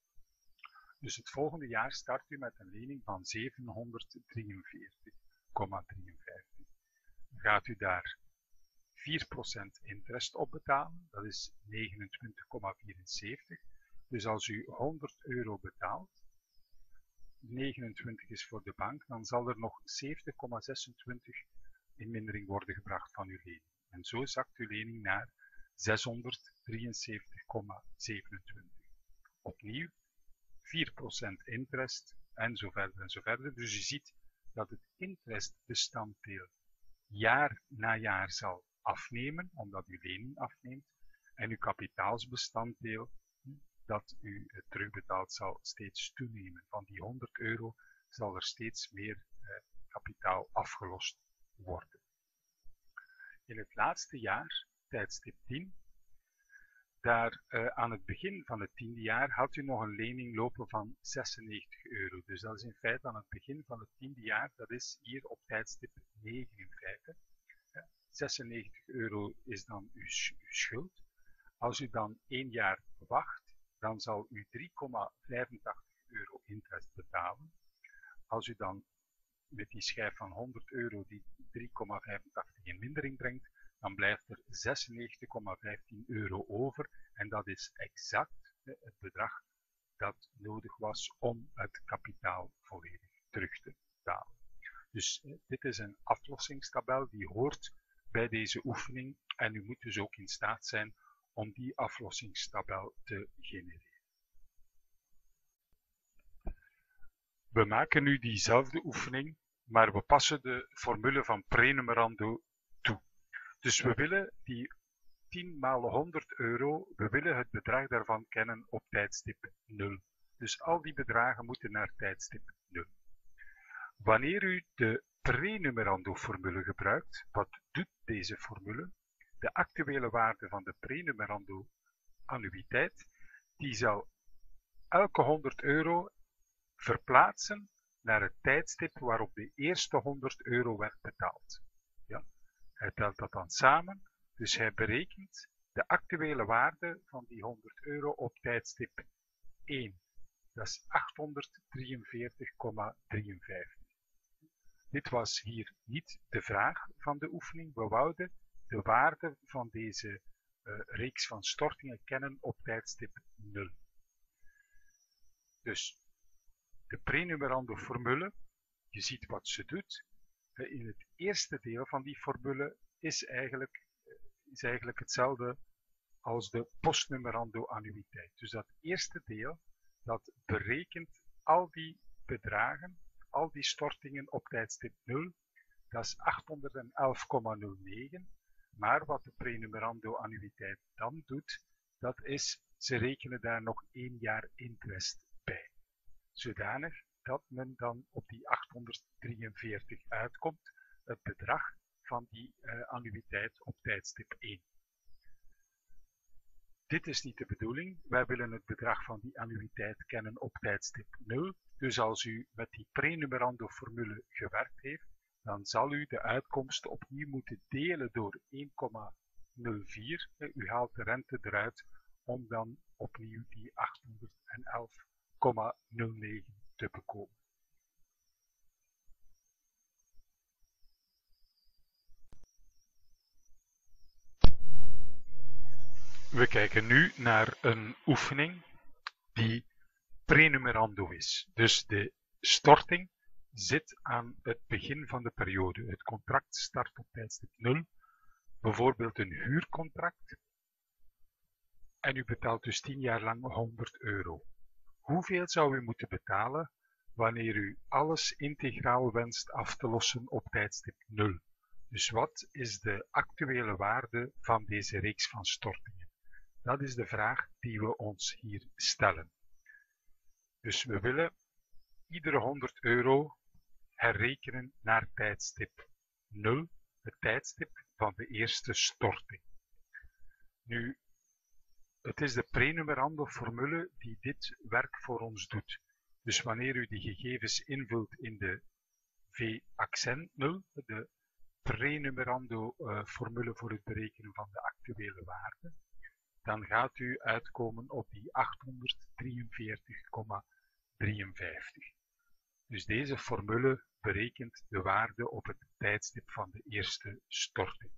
Dus het volgende jaar start u met een lening van zevenhonderddrieënveertig komma drieënvijftig. Gaat u daar vier procent interest op betalen, dat is negenentwintig komma vierenzeventig. Dus als u honderd euro betaalt, negenentwintig is voor de bank, dan zal er nog zeventig komma zesentwintig in mindering worden gebracht van uw lening. En zo zakt uw lening naar zeshonderddrieënzeventig komma zevenentwintig. Opnieuw vier procent interest en zo verder en zo verder. Dus je ziet dat het interestbestanddeel jaar na jaar zal afnemen, omdat uw lening afneemt. En uw kapitaalsbestanddeel, dat u terugbetaalt, zal steeds toenemen. Van die honderd euro zal er steeds meer eh, kapitaal afgelost worden. In het laatste jaar, tijdstip tien, daar uh, aan het begin van het tiende jaar had u nog een lening lopen van zesennegentig euro. Dus dat is in feite aan het begin van het tiende jaar, dat is hier op tijdstip negen in feite. Ja, zesennegentig euro is dan uw, uw schuld. Als u dan één jaar wacht, dan zal u drie komma vijfentachtig euro interest betalen. Als u dan met die schijf van honderd euro die drie komma vijfentachtig in mindering brengt, dan blijft er zesennegentig komma vijftien euro over en dat is exact het bedrag dat nodig was om het kapitaal volledig terug te betalen. Dus dit is een aflossingstabel die hoort bij deze oefening en u moet dus ook in staat zijn om die aflossingstabel te genereren. We maken nu diezelfde oefening, maar we passen de formule van prenumerando toe. Dus we willen die tien maal honderd euro, we willen het bedrag daarvan kennen op tijdstip nul. Dus al die bedragen moeten naar tijdstip nul. Wanneer u de prenumerando-formule gebruikt, wat doet deze formule? De actuele waarde van de prenumerando-annuïteit, die zal elke honderd euro verplaatsen naar het tijdstip waarop de eerste honderd euro werd betaald. Ja? Hij telt dat dan samen, dus hij berekent de actuele waarde van die honderd euro op tijdstip één. Dat is achthonderddrieënveertig komma drieënvijftig. Dit was hier niet de vraag van de oefening. We wouden de waarde van deze uh, reeks van stortingen kennen op tijdstip nul. Dus de prenumerando-formule, je ziet wat ze doet. In het eerste deel van die formule is eigenlijk, is eigenlijk hetzelfde als de postnumerando-annuïteit. Dus dat eerste deel, dat berekent al die bedragen, al die stortingen op tijdstip nul. Dat is achthonderdelf komma nul negen. Maar wat de prenumerando-annuïteit dan doet, dat is, ze rekenen daar nog één jaar interest bij. Zodanig dat men dan op die achthonderddrieënveertig uitkomt, het bedrag van die uh, annuïteit op tijdstip één. Dit is niet de bedoeling. Wij willen het bedrag van die annuïteit kennen op tijdstip nul. Dus als u met die prenumerando-formule gewerkt heeft, dan zal u de uitkomst opnieuw moeten delen door één komma nul vier. U haalt de rente eruit om dan opnieuw die achthonderdelf komma nul negen te bekomen. We kijken nu naar een oefening die prenumerando is. Dus de storting zit aan het begin van de periode. Het contract start op tijdstip nul. Bijvoorbeeld een huurcontract. En u betaalt dus tien jaar lang honderd euro. Hoeveel zou u moeten betalen wanneer u alles integraal wenst af te lossen op tijdstip nul? Dus wat is de actuele waarde van deze reeks van stortingen? Dat is de vraag die we ons hier stellen. Dus we willen iedere honderd euro herrekenen naar tijdstip nul, het tijdstip van de eerste storting. Nu, het is de prenumerando-formule die dit werk voor ons doet. Dus wanneer u die gegevens invult in de V-accent nul, de prenumerando-formule voor het berekenen van de actuele waarde, dan gaat u uitkomen op die achthonderddrieënveertig komma drieënvijftig. Dus deze formule berekent de waarde op het tijdstip van de eerste storting.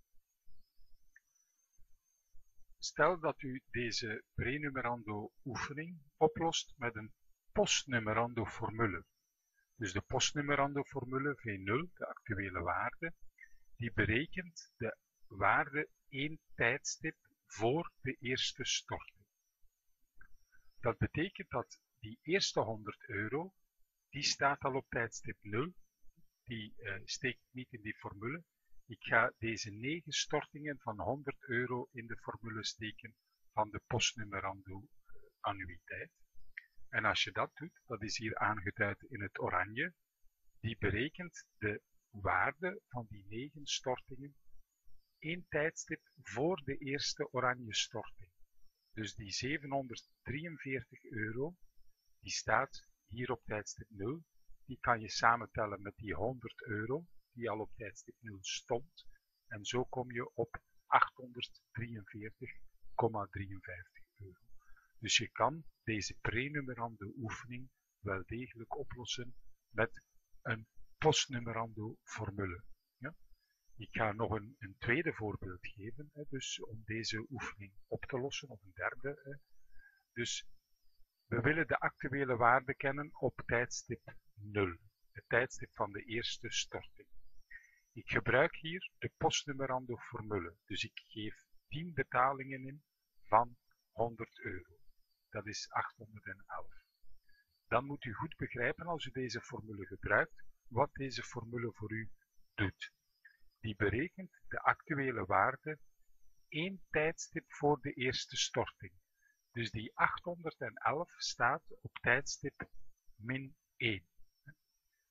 Stel dat u deze prenumerando-oefening oplost met een postnumerando-formule. Dus de postnumerando-formule V nul, de actuele waarde, die berekent de waarde één tijdstip voor de eerste storting. Dat betekent dat die eerste honderd euro, die staat al op tijdstip nul, die uh, steekt niet in die formule. Ik ga deze negen stortingen van honderd euro in de formule steken van de postnumerando-annuïteit. En als je dat doet, dat is hier aangeduid in het oranje, die berekent de waarde van die negen stortingen één tijdstip voor de eerste oranje storting. Dus die zevenhonderddrieënveertig euro, die staat hier op tijdstip nul, die kan je samentellen met die honderd euro, die al op tijdstip nul stond. En zo kom je op achthonderddrieënveertig komma drieënvijftig euro. Dus je kan deze prenumerando oefening wel degelijk oplossen met een postnumerando formule. Ja? Ik ga nog een, een tweede voorbeeld geven, hè, dus om deze oefening op te lossen, of een derde. Hè. Dus we willen de actuele waarde kennen op tijdstip nul, het tijdstip van de eerste storting. Ik gebruik hier de postnumerando formule, dus ik geef tien betalingen in van honderd euro. Dat is achthonderdelf. Dan moet u goed begrijpen als u deze formule gebruikt, wat deze formule voor u doet. Die berekent de actuele waarde één tijdstip voor de eerste storting. Dus die achthonderdelf staat op tijdstip min één.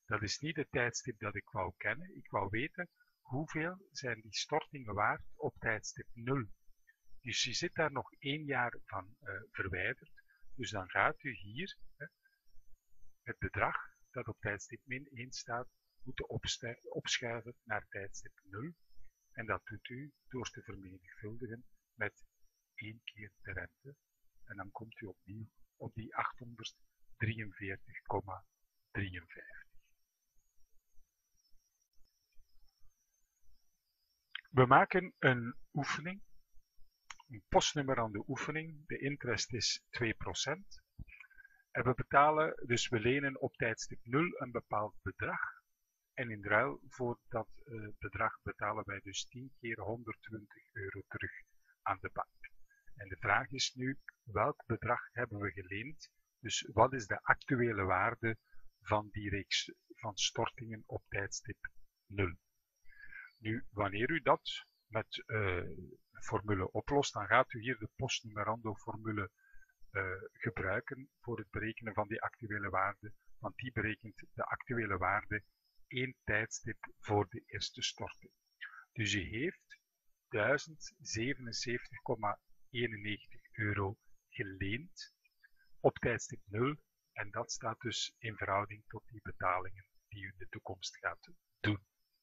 Dat is niet het tijdstip dat ik wou kennen. Ik wou weten hoeveel zijn die stortingen waard op tijdstip nul. Dus je zit daar nog één jaar van uh, verwijderd. Dus dan gaat u hier hè, het bedrag dat op tijdstip min één staat, moeten opschuiven naar tijdstip nul. En dat doet u door te vermenigvuldigen met één keer de rente. En dan komt u opnieuw op die achthonderddrieënveertig komma drieënvijftig. We maken een oefening, een postnumerande oefening. De interest is twee procent. En we betalen, dus we lenen op tijdstip nul een bepaald bedrag. En in ruil voor dat uh, bedrag betalen wij dus tien keer honderdtwintig euro terug aan de bank. En de vraag is nu, welk bedrag hebben we geleend? Dus wat is de actuele waarde van die reeks van stortingen op tijdstip nul? Nu, wanneer u dat met uh, een formule oplost, dan gaat u hier de postnumerando-formule uh, gebruiken voor het berekenen van die actuele waarde, want die berekent de actuele waarde één tijdstip voor de eerste storting. Dus u heeft duizend zevenenzeventig komma eenennegentig euro geleend op tijdstip nul en dat staat dus in verhouding tot die betalingen die u in de toekomst gaat doen.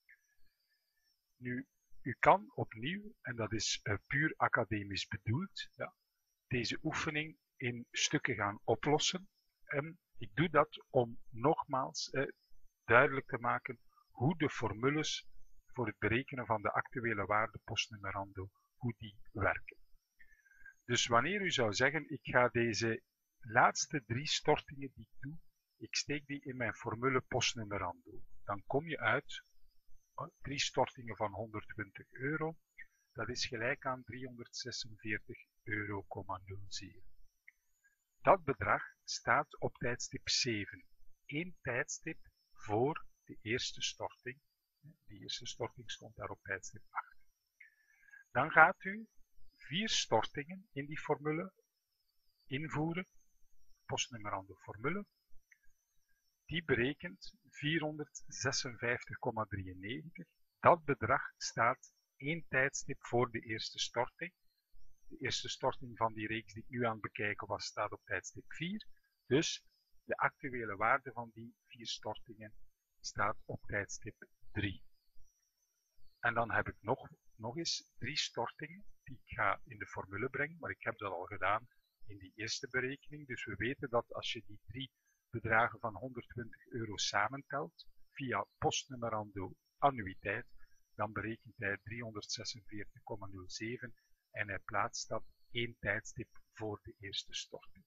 Nu, u kan opnieuw, en dat is uh, puur academisch bedoeld, ja, deze oefening in stukken gaan oplossen. En ik doe dat om nogmaals uh, duidelijk te maken hoe de formules voor het berekenen van de actuele waarde postnumerando, hoe die werken. Dus wanneer u zou zeggen, ik ga deze laatste drie stortingen die ik doe, ik steek die in mijn formule postnumerando, dan kom je uit drie stortingen van honderdtwintig euro, dat is gelijk aan driehonderdzesenveertig euro komma nul zeven. Dat bedrag staat op tijdstip zeven, één tijdstip voor de eerste storting. Die eerste storting stond daar op tijdstip acht. Dan gaat u vier stortingen in die formule invoeren, postnumerando formule. Die berekent vierhonderdzesenvijftig komma drieënnegentig. Dat bedrag staat één tijdstip voor de eerste storting. De eerste storting van die reeks die ik nu aan het bekijken was, staat op tijdstip vier. Dus de actuele waarde van die vier stortingen staat op tijdstip drie. En dan heb ik nog, nog eens drie stortingen die ik ga in de formule brengen, maar ik heb dat al gedaan in die eerste berekening. Dus we weten dat als je die drie bedragen van honderdtwintig euro samentelt via postnumerando annuïteit, dan berekent hij driehonderdzesenveertig komma nul zeven en hij plaatst dat één tijdstip voor de eerste storting.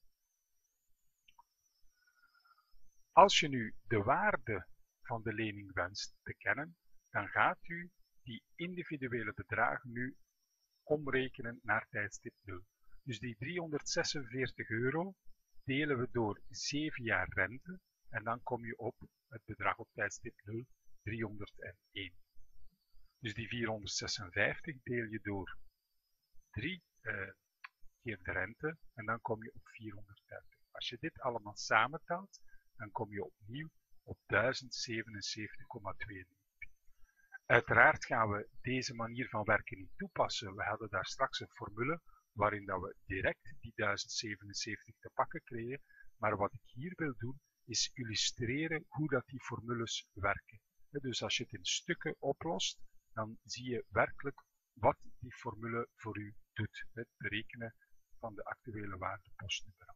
Als je nu de waarde van de lening wenst te kennen, dan gaat u die individuele bedragen nu omrekenen naar tijdstip nul. Dus die driehonderdzesenveertig euro delen we door zeven jaar rente en dan kom je op het bedrag op tijdstip nul, driehonderdéén. Dus die vierhonderdzesenvijftig deel je door drie uh, keer de rente en dan kom je op vierhonderddertig. Als je dit allemaal samentelt, dan kom je opnieuw op duizend zevenenzeventig komma tweeënnegentig. Uiteraard gaan we deze manier van werken niet toepassen. We hadden daar straks een formule waarin dat we direct die duizend zevenenzeventig te pakken kregen. Maar wat ik hier wil doen, is illustreren hoe dat die formules werken. Dus als je het in stukken oplost, dan zie je werkelijk wat die formule voor u doet. Het berekenen van de actuele waarde postnumerando.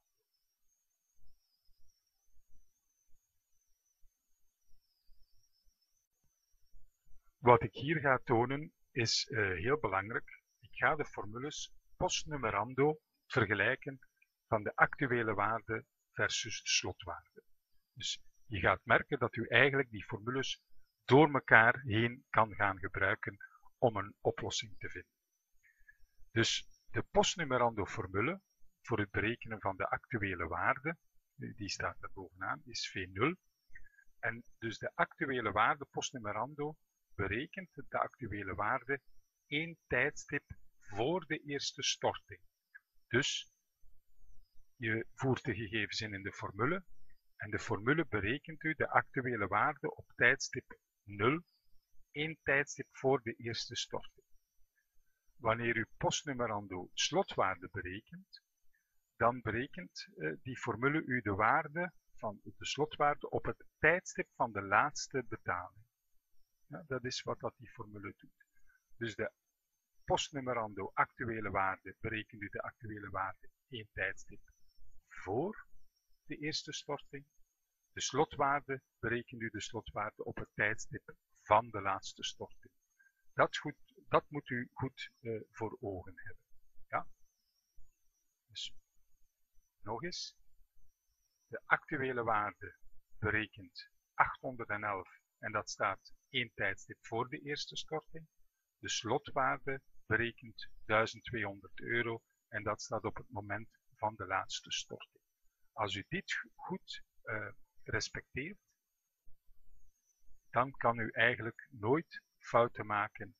Wat ik hier ga tonen is uh, heel belangrijk. Ik ga de formules postnumerando vergelijken van de actuele waarde versus de slotwaarde. Dus je gaat merken dat u eigenlijk die formules door elkaar heen kan gaan gebruiken om een oplossing te vinden. Dus de postnumerando formule voor het berekenen van de actuele waarde, die staat daar bovenaan, is V nul. En dus de actuele waarde postnumerando berekent de actuele waarde één tijdstip voor de eerste storting. Dus je voert de gegevens in in de formule En de formule berekent u de actuele waarde op tijdstip nul, één tijdstip voor de eerste storting. Wanneer u postnumerando slotwaarde berekent, dan berekent uh, die formule u de waarde van de slotwaarde op het tijdstip van de laatste betaling. Ja, dat is wat dat die formule doet. Dus de postnumerando actuele waarde berekent u de actuele waarde één tijdstip voor de eerste storting. De slotwaarde berekent u de slotwaarde op het tijdstip van de laatste storting. Dat, goed, dat moet u goed uh, voor ogen hebben. Ja? Dus nog eens. De actuele waarde berekent achthonderdelf en dat staat één tijdstip voor de eerste storting. De slotwaarde berekent duizend tweehonderd euro en dat staat op het moment van de laatste storting. Als u dit goed uh, respecteert, dan kan u eigenlijk nooit fouten maken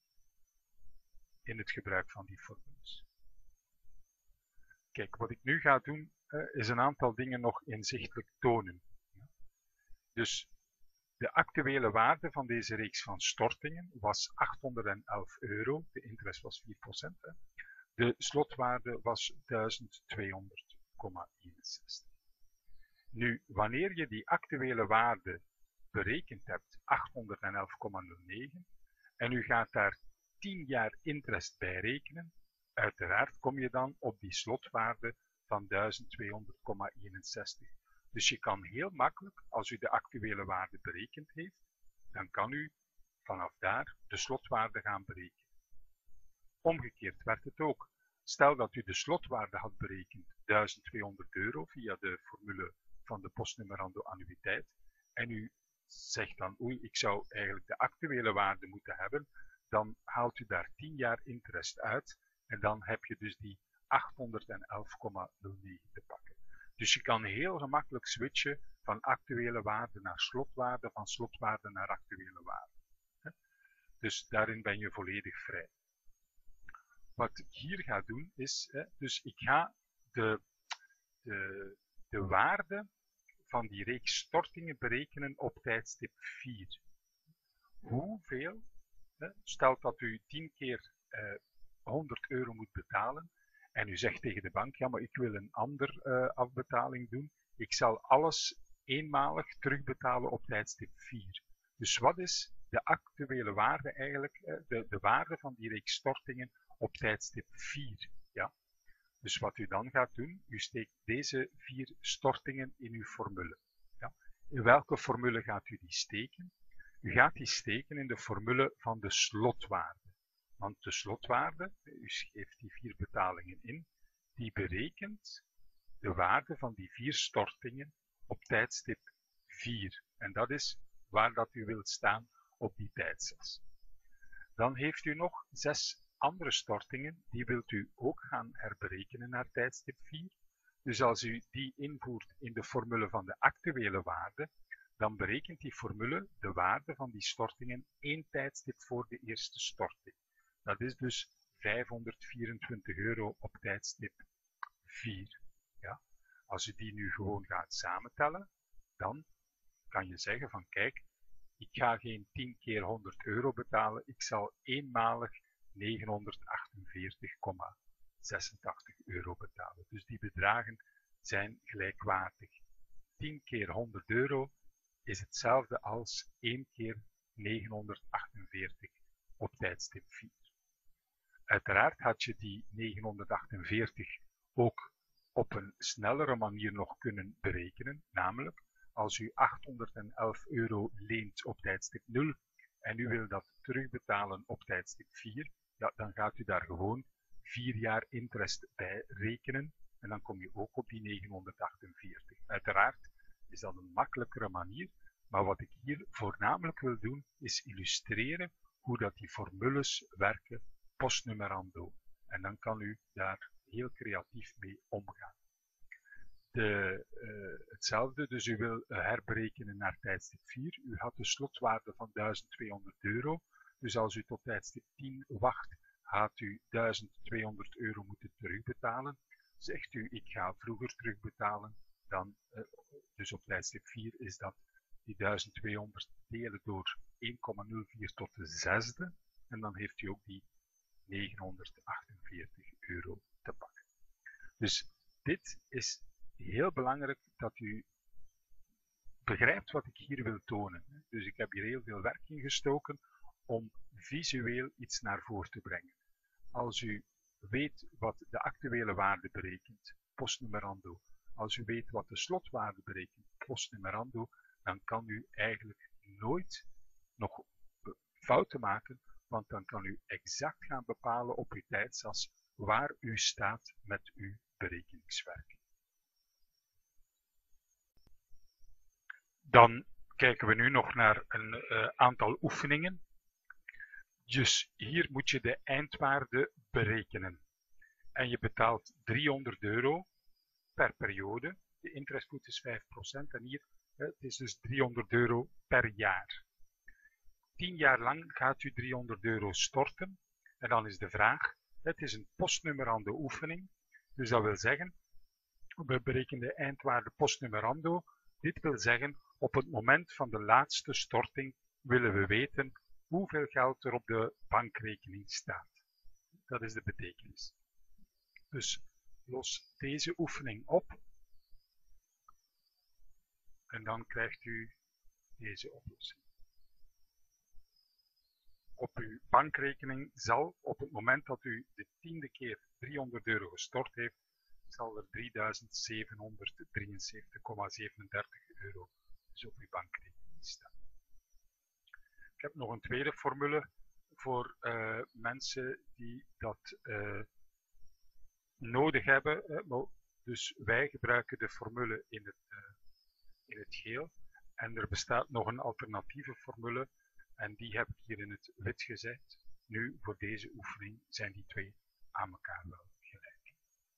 in het gebruik van die formules. Kijk, wat ik nu ga doen, uh, is een aantal dingen nog inzichtelijk tonen. Dus de actuele waarde van deze reeks van stortingen was achthonderdelf euro, de interest was vier procent. Hè. De slotwaarde was duizend tweehonderd komma eenenzestig. Nu, wanneer je die actuele waarde berekend hebt, achthonderdelf komma nul negen, en u gaat daar tien jaar interest bij rekenen, uiteraard kom je dan op die slotwaarde van duizend tweehonderd komma eenenzestig. Dus je kan heel makkelijk, als u de actuele waarde berekend heeft, dan kan u vanaf daar de slotwaarde gaan berekenen. Omgekeerd werkt het ook. Stel dat u de slotwaarde had berekend duizend tweehonderd euro via de formule van de postnumerando annuïteit en u zegt dan, oei, ik zou eigenlijk de actuele waarde moeten hebben, dan haalt u daar tien jaar interest uit en dan heb je dus die achthonderdelf komma nul negen te pakken. Dus je kan heel gemakkelijk switchen van actuele waarde naar slotwaarde, van slotwaarde naar actuele waarde. Dus daarin ben je volledig vrij. Wat ik hier ga doen is, dus ik ga de, de, de waarde van die reeks stortingen berekenen op tijdstip vier. Hoeveel, stel dat u tien keer eh, honderd euro moet betalen, en u zegt tegen de bank, ja, maar ik wil een andere uh, afbetaling doen. Ik zal alles eenmalig terugbetalen op tijdstip vier. Dus wat is de actuele waarde eigenlijk, uh, de, de waarde van die reeks stortingen op tijdstip vier? Ja? Dus wat u dan gaat doen, u steekt deze vier stortingen in uw formule. Ja? In welke formule gaat u die steken? U gaat die steken in de formule van de slotwaarde. Want de slotwaarde, u geeft die vier betalingen in, die berekent de waarde van die vier stortingen op tijdstip vier. En dat is waar dat u wilt staan op die tijdsas. Dan heeft u nog zes andere stortingen, die wilt u ook gaan herberekenen naar tijdstip vier. Dus als u die invoert in de formule van de actuele waarde, dan berekent die formule de waarde van die stortingen één tijdstip voor de eerste storting. Dat is dus vijfhonderdvierentwintig euro op tijdstip vier. Ja? Als u die nu gewoon gaat samentellen, dan kan je zeggen van kijk, ik ga geen tien keer honderd euro betalen, ik zal eenmalig negenhonderdachtenveertig komma zesentachtig euro betalen. Dus die bedragen zijn gelijkwaardig. tien keer honderd euro is hetzelfde als één keer negenhonderdachtenveertig op tijdstip vier. Uiteraard had je die negenhonderdachtenveertig ook op een snellere manier nog kunnen berekenen, namelijk als u achthonderdelf euro leent op tijdstip nul en u wil dat terugbetalen op tijdstip vier, ja, dan gaat u daar gewoon vier jaar interest bij rekenen en dan kom je ook op die negenhonderdachtenveertig. Uiteraard is dat een makkelijkere manier, maar wat ik hier voornamelijk wil doen is illustreren hoe dat die formules werken postnumerando. En dan kan u daar heel creatief mee omgaan. De, uh, hetzelfde, dus u wil uh, herberekenen naar tijdstip vier. U had de slotwaarde van duizend tweehonderd euro. Dus als u tot tijdstip tien wacht, gaat u duizend tweehonderd euro moeten terugbetalen. Zegt u, ik ga vroeger terugbetalen, dan, uh, dus op tijdstip vier is dat die duizend tweehonderd delen door één komma nul vier tot de zesde. En dan heeft u ook die negenhonderdachtenveertig euro te pakken. Dus dit is heel belangrijk dat u begrijpt wat ik hier wil tonen. Dus ik heb hier heel veel werk in gestoken om visueel iets naar voren te brengen. Als u weet wat de actuele waarde berekent, postnumerando, als u weet wat de slotwaarde berekent, postnumerando, dan kan u eigenlijk nooit nog fouten maken, want dan kan u exact gaan bepalen op uw tijdsas waar u staat met uw berekeningswerk. Dan kijken we nu nog naar een uh, aantal oefeningen. Dus hier moet je de eindwaarde berekenen. En je betaalt driehonderd euro per periode. De interestvoet is vijf procent en hier uh, het is dus driehonderd euro per jaar. tien jaar lang gaat u driehonderd euro storten. En dan is de vraag, het is een postnumerando oefening. Dus dat wil zeggen, we berekenen de eindwaarde postnumerando. Dit wil zeggen, op het moment van de laatste storting willen we weten hoeveel geld er op de bankrekening staat. Dat is de betekenis. Dus los deze oefening op. En dan krijgt u deze oplossing. Op uw bankrekening zal op het moment dat u de tiende keer driehonderd euro gestort heeft, zal er drieduizend zevenhonderddrieënzeventig komma zevenendertig euro dus op uw bankrekening staan. Ik heb nog een tweede formule voor uh, mensen die dat uh, nodig hebben. Uh, dus wij gebruiken de formule in het, uh, in het geel. En er bestaat nog een alternatieve formule. En die heb ik hier in het wit gezet. Nu, voor deze oefening zijn die twee aan elkaar wel gelijk.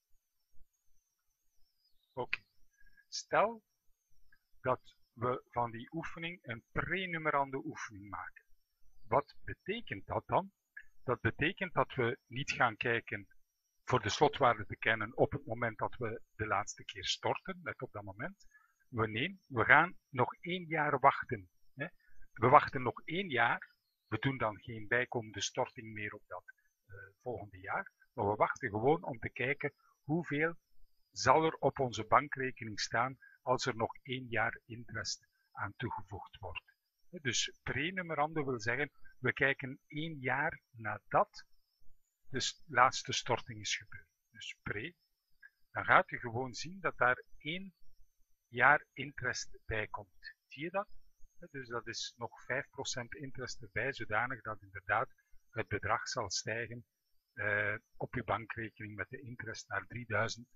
Oké. Okay. Stel dat we van die oefening een prenumerande oefening maken. Wat betekent dat dan? Dat betekent dat we niet gaan kijken voor de slotwaarde te kennen op het moment dat we de laatste keer storten, net op dat moment. We, nee, we gaan nog één jaar wachten. Hè. We wachten nog één jaar. We doen dan geen bijkomende storting meer op dat uh, volgende jaar. Maar we wachten gewoon om te kijken hoeveel zal er op onze bankrekening staan als er nog één jaar interest aan toegevoegd wordt. Dus prenumerando wil zeggen, we kijken één jaar nadat de laatste storting is gebeurd. Dus pre, dan gaat u gewoon zien dat daar één jaar interest bij komt. Zie je dat? Dus dat is nog vijf procent interest erbij, zodanig dat inderdaad het bedrag zal stijgen uh, op uw bankrekening met de interest naar drieduizend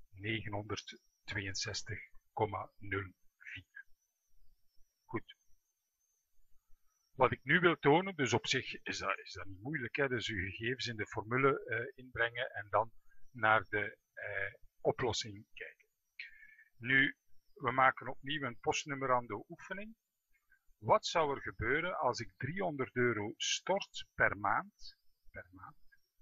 negenhonderdtweeënzestig komma nul vier. Goed. Wat ik nu wil tonen, dus op zich is dat, is dat niet moeilijk, hè? Dus uw gegevens in de formule uh, inbrengen en dan naar de uh, oplossing kijken. Nu, we maken opnieuw een postnumerando oefening. Wat zou er gebeuren als ik driehonderd euro stort per maand? Per maand.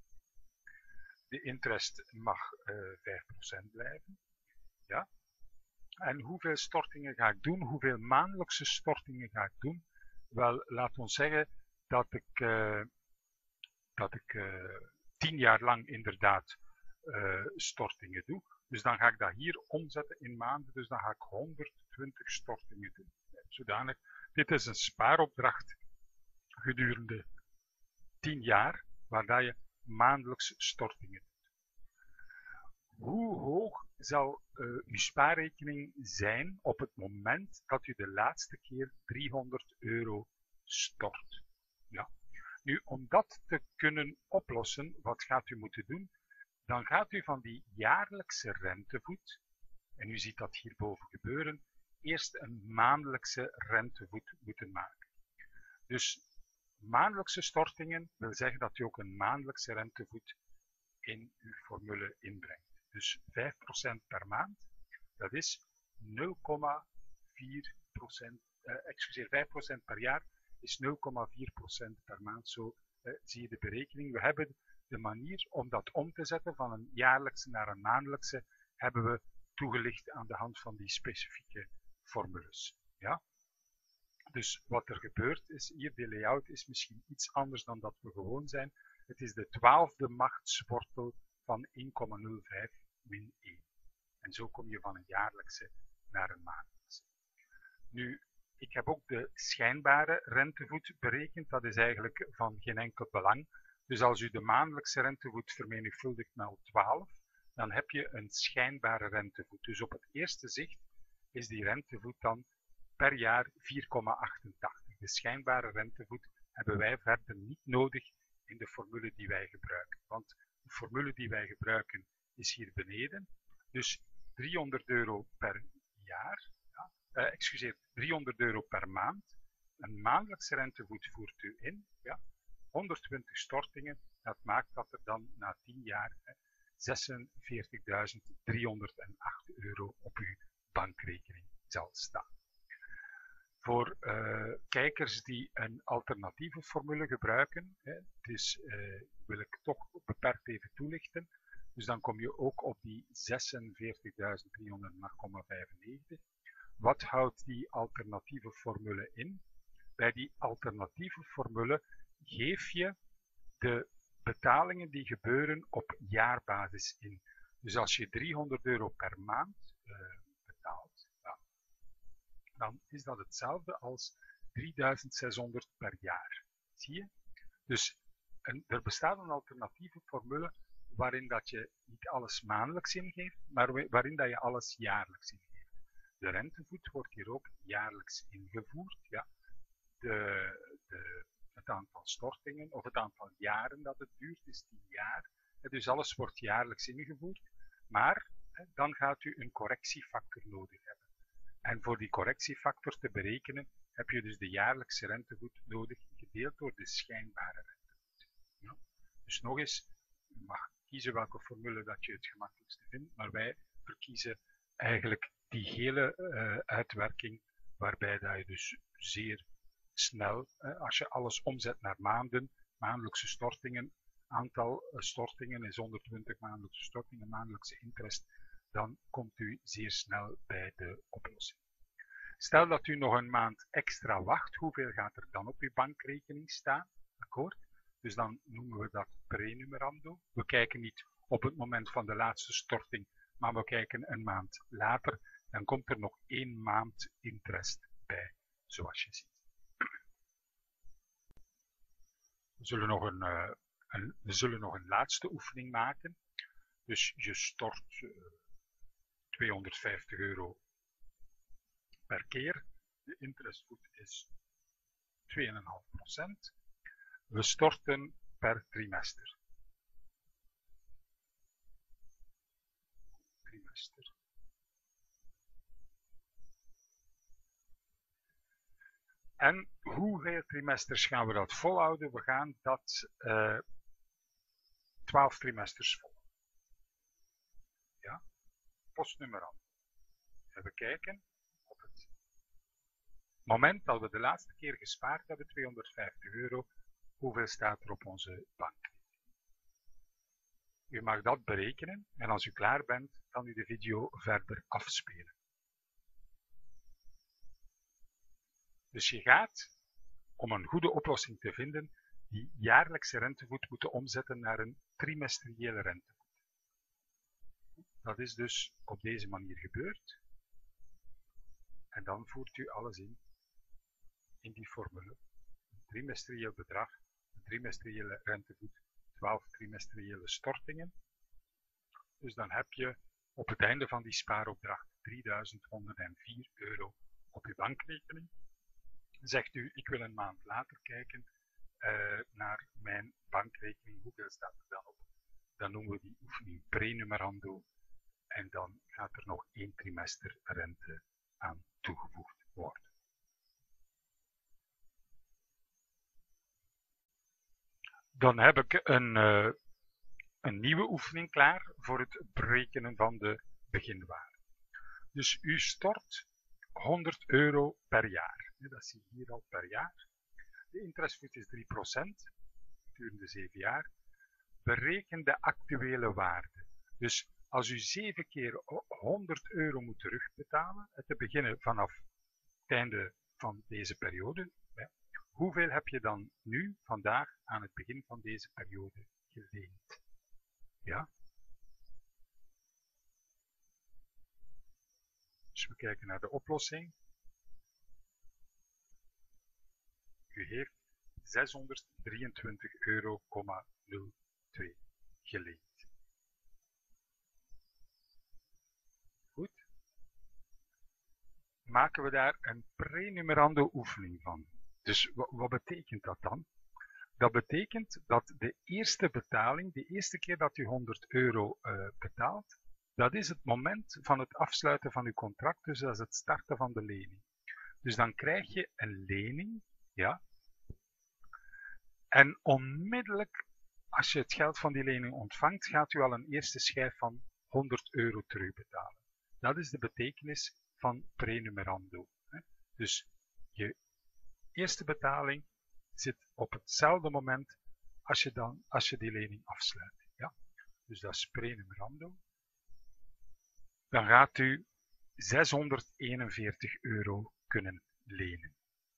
De interest mag uh, vijf procent blijven. Ja. En hoeveel stortingen ga ik doen? Hoeveel maandelijkse stortingen ga ik doen? Wel, laat ons zeggen dat ik, uh, dat ik uh, tien jaar lang inderdaad uh, stortingen doe. Dus dan ga ik dat hier omzetten in maanden. Dus dan ga ik honderdtwintig stortingen doen. Zodanig. Dit is een spaaropdracht gedurende tien jaar, waar je maandelijks stortingen doet. Hoe hoog zal uh, uw spaarrekening zijn op het moment dat u de laatste keer driehonderd euro stort? Ja. Nu, om dat te kunnen oplossen, wat gaat u moeten doen? Dan gaat u van die jaarlijkse rentevoet, en u ziet dat hierboven gebeuren, eerst een maandelijkse rentevoet moeten maken. Dus maandelijkse stortingen wil zeggen dat u ook een maandelijkse rentevoet in uw formule inbrengt. Dus vijf procent per maand, dat is nul komma vier procent, eh, excuseer, vijf procent per jaar is nul komma vier procent per maand. Zo eh, zie je de berekening. We hebben de manier om dat om te zetten van een jaarlijkse naar een maandelijkse, hebben we toegelicht aan de hand van die specifieke formules. Ja? Dus wat er gebeurt is, hier de layout is misschien iets anders dan dat we gewoon zijn. Het is de twaalfde machtswortel van één komma nul vijf min één. En zo kom je van een jaarlijkse naar een maandelijkse. Nu, ik heb ook de schijnbare rentevoet berekend. Dat is eigenlijk van geen enkel belang. Dus als u de maandelijkse rentevoet vermenigvuldigt met twaalf, dan heb je een schijnbare rentevoet. Dus op het eerste zicht is die rentevoet dan per jaar vier komma achtentachtig. De schijnbare rentevoet hebben wij verder niet nodig in de formule die wij gebruiken. Want de formule die wij gebruiken is hier beneden. Dus driehonderd euro per jaar, ja, eh, excuseer, driehonderd euro per maand. Een maandelijkse rentevoet voert u in, ja, honderdtwintig stortingen. Dat maakt dat er dan na tien jaar zesenveertigduizend driehonderdacht euro op uw bankrekening zal staan. Voor uh, kijkers die een alternatieve formule gebruiken, hè, dus uh, wil ik toch beperkt even toelichten. Dus dan kom je ook op die zesenveertigduizend driehonderdacht komma vijfennegentig. Wat houdt die alternatieve formule in? Bij die alternatieve formule geef je de betalingen die gebeuren op jaarbasis in. Dus als je driehonderd euro per maand uh, betaalt, ja, dan is dat hetzelfde als drieduizend zeshonderd per jaar. Zie je? Dus een, er bestaat een alternatieve formule waarin dat je niet alles maandelijks ingeeft, maar waarin dat je alles jaarlijks ingeeft. De rentevoet wordt hier ook jaarlijks ingevoerd. Ja. De, de, het aantal stortingen of het aantal jaren dat het duurt is tien jaar. Dus alles wordt jaarlijks ingevoerd. Maar dan gaat u een correctiefactor nodig hebben. En voor die correctiefactor te berekenen heb je dus de jaarlijkse rentevoet nodig, gedeeld door de schijnbare rentevoet. Ja. Dus nog eens, u mag kiezen welke formule dat je het gemakkelijkste vindt, maar wij verkiezen eigenlijk die hele uh, uitwerking, waarbij dat je dus zeer snel, uh, als je alles omzet naar maanden, maandelijkse stortingen, aantal uh, stortingen is honderdtwintig maandelijkse stortingen, maandelijkse interest, dan komt u zeer snel bij de oplossing. Stel dat u nog een maand extra wacht, hoeveel gaat er dan op uw bankrekening staan? Akkoord? Dus dan noemen we dat prenumerando. We kijken niet op het moment van de laatste storting, maar we kijken een maand later. Dan komt er nog één maand interest bij, zoals je ziet. We zullen nog een, uh, een, we zullen nog een laatste oefening maken. Dus je stort uh, tweehonderdvijftig euro per keer. De interestvoet is twee komma vijf procent. We storten per trimester. Trimester. En hoeveel trimesters gaan we dat volhouden? We gaan dat uh, twaalf trimesters volhouden. Ja? Postnummer aan. Even kijken. Op het moment dat we de laatste keer gespaard hebben, tweehonderdvijftig euro, hoeveel staat er op onze bankrekening? U mag dat berekenen en als u klaar bent, kan u de video verder afspelen. Dus je gaat, om een goede oplossing te vinden, die jaarlijkse rentevoet moeten omzetten naar een trimestriële rentevoet. Dat is dus op deze manier gebeurd. En dan voert u alles in, in die formule. Een trimestrieel bedrag, een trimestriële rentevoet, twaalf trimestriële stortingen. Dus dan heb je op het einde van die spaaropdracht drieduizend honderdvier euro op uw bankrekening. Zegt u, ik wil een maand later kijken uh, naar mijn bankrekening, hoeveel staat er dan op? Dan noemen we die oefening prenumerando en dan gaat er nog één trimester rente aan toegevoegd worden. Dan heb ik een, uh, een nieuwe oefening klaar voor het berekenen van de beginwaarde. Dus u stort honderd euro per jaar. Dat zie je hier al per jaar. De interestvoet is drie procent gedurende zeven jaar. Bereken de actuele waarde. Dus als u zeven keer honderd euro moet terugbetalen, te beginnen vanaf het einde van deze periode. Hoeveel heb je dan nu, vandaag, aan het begin van deze periode geleend? Ja? Dus we kijken naar de oplossing. U heeft zeshonderddrieëntwintig euro nul twee geleend. Goed. Maken we daar een prenumerando oefening van. Dus wat betekent dat dan? Dat betekent dat de eerste betaling, de eerste keer dat u honderd euro uh, betaalt, dat is het moment van het afsluiten van uw contract, dus dat is het starten van de lening. Dus dan krijg je een lening, ja, en onmiddellijk, als je het geld van die lening ontvangt, gaat u al een eerste schijf van honderd euro terugbetalen. Dat is de betekenis van prenumerando. Dus je eerste betaling zit op hetzelfde moment als je, dan, als je die lening afsluit. Ja? Dus dat is prenumerando. Dan gaat u zeshonderdeenenveertig euro kunnen lenen.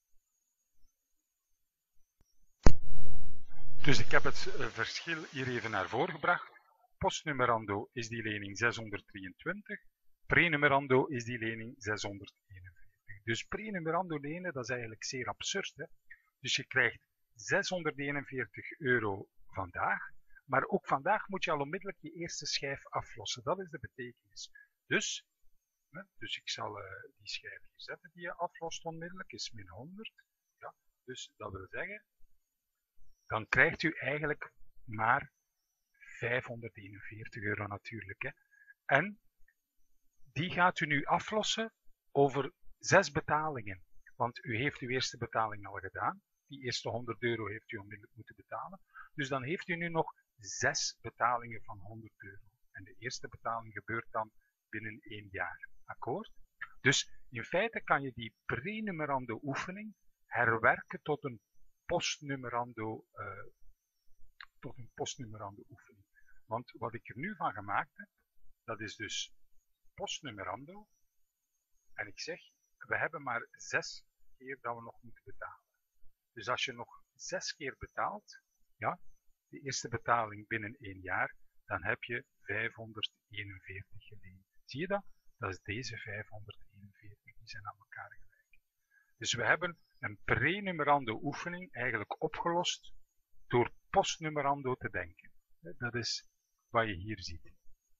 Dus ik heb het verschil hier even naar voren gebracht. Postnumerando is die lening zeshonderddrieëntwintig. Prenumerando is die lening zeshonderdeenenveertig. Dus prenumerando lenen, dat is eigenlijk zeer absurd. Hè? Dus je krijgt zeshonderdeenenveertig euro vandaag, maar ook vandaag moet je al onmiddellijk je eerste schijf aflossen. Dat is de betekenis. Dus, hè, dus ik zal uh, die schijf hier zetten die je aflost onmiddellijk, is min honderd. Ja? Dus dat wil zeggen, dan krijgt u eigenlijk maar vijfhonderdeenenveertig euro natuurlijk. Hè? En die gaat u nu aflossen over zes betalingen. Want u heeft uw eerste betaling al gedaan. Die eerste honderd euro heeft u onmiddellijk moeten betalen. Dus dan heeft u nu nog zes betalingen van honderd euro. En de eerste betaling gebeurt dan binnen één jaar. Akkoord? Dus in feite kan je die prenumerando oefening herwerken tot een postnumerando, uh, tot een postnumerando oefening. Want wat ik er nu van gemaakt heb, dat is dus postnumerando. En ik zeg, we hebben maar zes keer dat we nog moeten betalen. Dus als je nog zes keer betaalt, ja, de eerste betaling binnen één jaar, dan heb je vijfhonderdeenenveertig geleend. Zie je dat? Dat is deze vijfhonderdeenenveertig, die zijn aan elkaar gelijk. Dus we hebben een prenumerando oefening eigenlijk opgelost door postnumerando te denken. Dat is wat je hier ziet.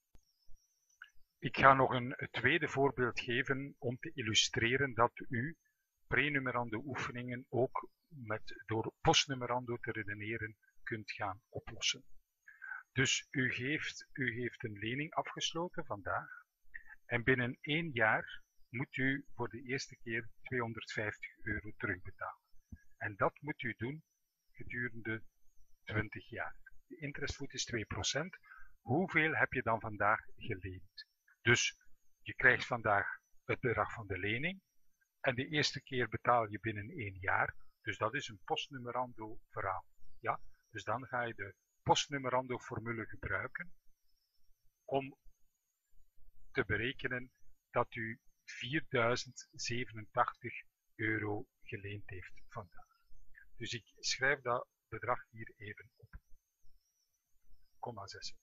Ik ga nog een tweede voorbeeld geven om te illustreren dat u prenumerando oefeningen ook met, door postnumerando te redeneren kunt gaan oplossen. Dus u heeft, u heeft een lening afgesloten vandaag en binnen één jaar moet u voor de eerste keer tweehonderdvijftig euro terugbetalen. En dat moet u doen gedurende twintig jaar. De interestvoet is twee procent. Hoeveel heb je dan vandaag geleend? Dus je krijgt vandaag het bedrag van de lening en de eerste keer betaal je binnen één jaar. Dus dat is een postnumerando verhaal. Ja? Dus dan ga je de postnumerando formule gebruiken om te berekenen dat u vierduizend zevenentachtig euro geleend heeft vandaag. Dus ik schrijf dat bedrag hier even op. komma zesentachtig.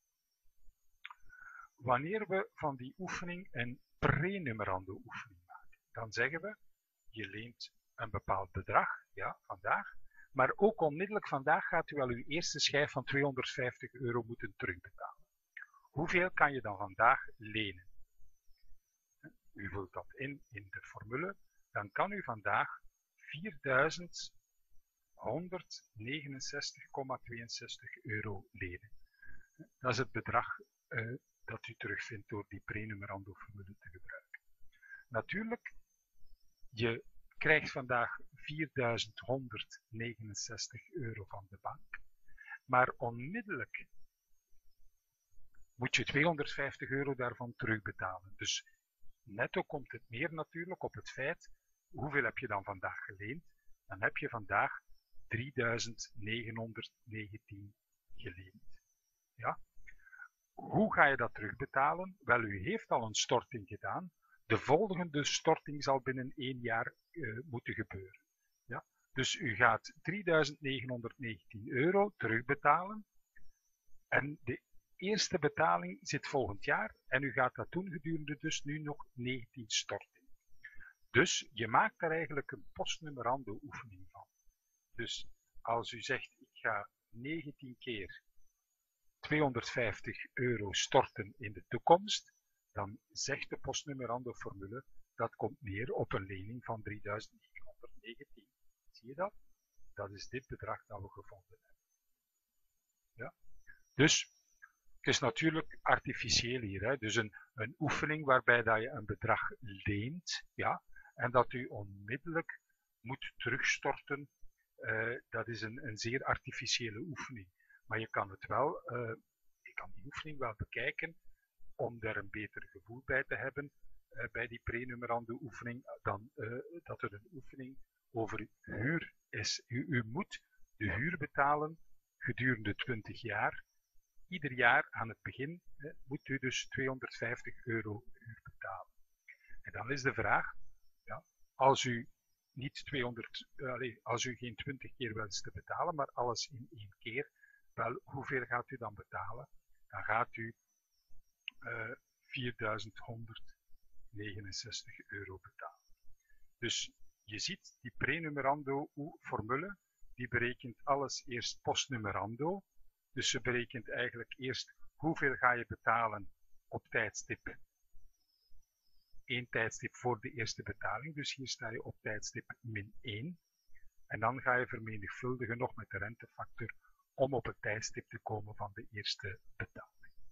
Wanneer we van die oefening een prenumerando oefening maken, dan zeggen we, je leent een bepaald bedrag, ja, vandaag, maar ook onmiddellijk vandaag gaat u al uw eerste schijf van tweehonderdvijftig euro moeten terugbetalen. Hoeveel kan je dan vandaag lenen? U vult dat in in de formule, dan kan u vandaag vierduizend honderdnegenenzestig komma tweeënzestig euro lenen. Dat is het bedrag uh, dat u terugvindt door die prenumerando formule te gebruiken. Natuurlijk, je krijgt vandaag vierduizend honderdnegenenzestig euro van de bank, maar onmiddellijk moet je tweehonderdvijftig euro daarvan terugbetalen. Dus netto komt het neer natuurlijk op het feit, hoeveel heb je dan vandaag geleend? Dan heb je vandaag drieduizend negenhonderdnegentien geleend. Ja? Hoe ga je dat terugbetalen? Wel, u heeft al een storting gedaan. De volgende storting zal binnen één jaar uh, moeten gebeuren. Ja? Dus u gaat drieduizend negenhonderdnegentien euro terugbetalen. En de eerste betaling zit volgend jaar. En u gaat dat doen gedurende dus nu nog negentien stortingen. Dus je maakt daar eigenlijk een postnumerando oefening van. Dus als u zegt, ik ga negentien keer tweehonderdvijftig euro storten in de toekomst, dan zegt de postnumerando formule, dat komt neer op een lening van drieduizend negenhonderdnegentien. Zie je dat? Dat is dit bedrag dat we gevonden hebben. Ja? Dus het is natuurlijk artificieel hier. Hè? Dus een, een oefening waarbij dat je een bedrag leent, ja, en dat u onmiddellijk moet terugstorten. Uh, dat is een, een zeer artificiële oefening. Maar je kan het wel, uh, je kan die oefening wel bekijken om daar een beter gevoel bij te hebben uh, bij die prenumerando oefening dan uh, dat er een oefening over huur is. U, u moet de huur betalen gedurende twintig jaar. Ieder jaar aan het begin uh, moet u dus tweehonderdvijftig euro huur betalen. En dan is de vraag, ja, als u niet tweehonderd, allez, als u geen twintig keer wenst te betalen, maar alles in één keer, wel, hoeveel gaat u dan betalen? Dan gaat u uh, vierduizend honderdnegenenzestig euro betalen. Dus je ziet, die prenumerando-formule, die berekent alles eerst postnumerando. Dus ze berekent eigenlijk eerst hoeveel ga je betalen op tijdstip één tijdstip voor de eerste betaling. Dus hier sta je op tijdstip min één. En dan ga je vermenigvuldigen nog met de rentefactor om op het tijdstip te komen van de eerste betaling.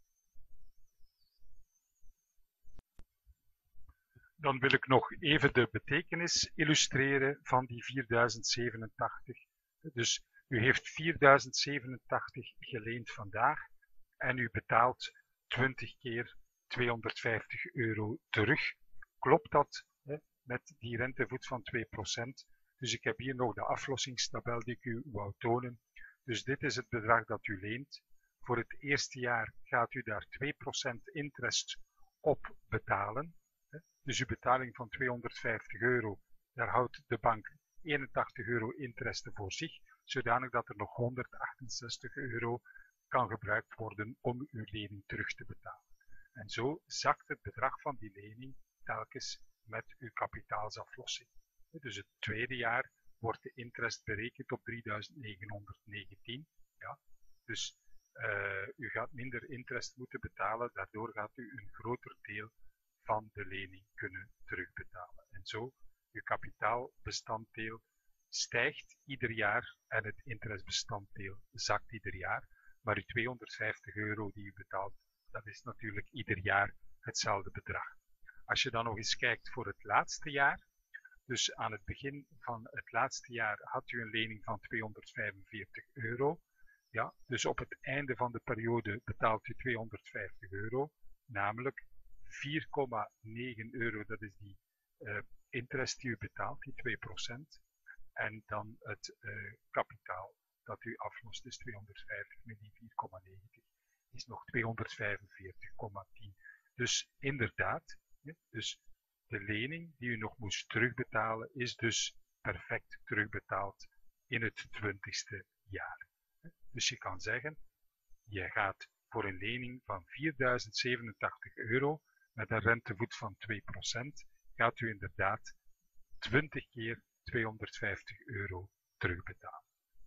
Dan wil ik nog even de betekenis illustreren van die vierduizend zevenentachtig. Dus u heeft vierduizend zevenentachtig geleend vandaag en u betaalt twintig keer tweehonderdvijftig euro terug. Klopt dat hè, met die rentevoet van twee procent? Dus ik heb hier nog de aflossingstabel die ik u wou tonen. Dus dit is het bedrag dat u leent. Voor het eerste jaar gaat u daar twee procent interest op betalen. Dus uw betaling van tweehonderdvijftig euro, daar houdt de bank eenentachtig euro interesten voor zich, zodanig dat er nog honderdachtenzestig euro kan gebruikt worden om uw lening terug te betalen. En zo zakt het bedrag van die lening telkens met uw kapitaalsaflossing. Dus het tweede jaar wordt de interest berekend op drieduizend negenhonderdnegentien. Ja. Dus uh, u gaat minder interest moeten betalen, daardoor gaat u een groter deel van de lening kunnen terugbetalen. En zo, uw kapitaalbestanddeel stijgt ieder jaar en het interestbestanddeel zakt ieder jaar. Maar uw tweehonderdvijftig euro die u betaalt, dat is natuurlijk ieder jaar hetzelfde bedrag. Als je dan nog eens kijkt voor het laatste jaar, dus aan het begin van het laatste jaar had u een lening van tweehonderdvijfenveertig euro. Ja, dus op het einde van de periode betaalt u tweehonderdvijftig euro, namelijk vier komma negen euro, dat is die uh, interest die u betaalt, die twee procent. En dan het uh, kapitaal dat u aflost is tweehonderdvijftig min die vier komma negentig is nog tweehonderdvijfenveertig komma tien. Dus inderdaad, ja, dus de lening die u nog moest terugbetalen is dus perfect terugbetaald in het twintigste jaar. Dus je kan zeggen, je gaat voor een lening van vierduizend zevenentachtig euro met een rentevoet van twee procent, gaat u inderdaad twintig keer tweehonderdvijftig euro terugbetalen.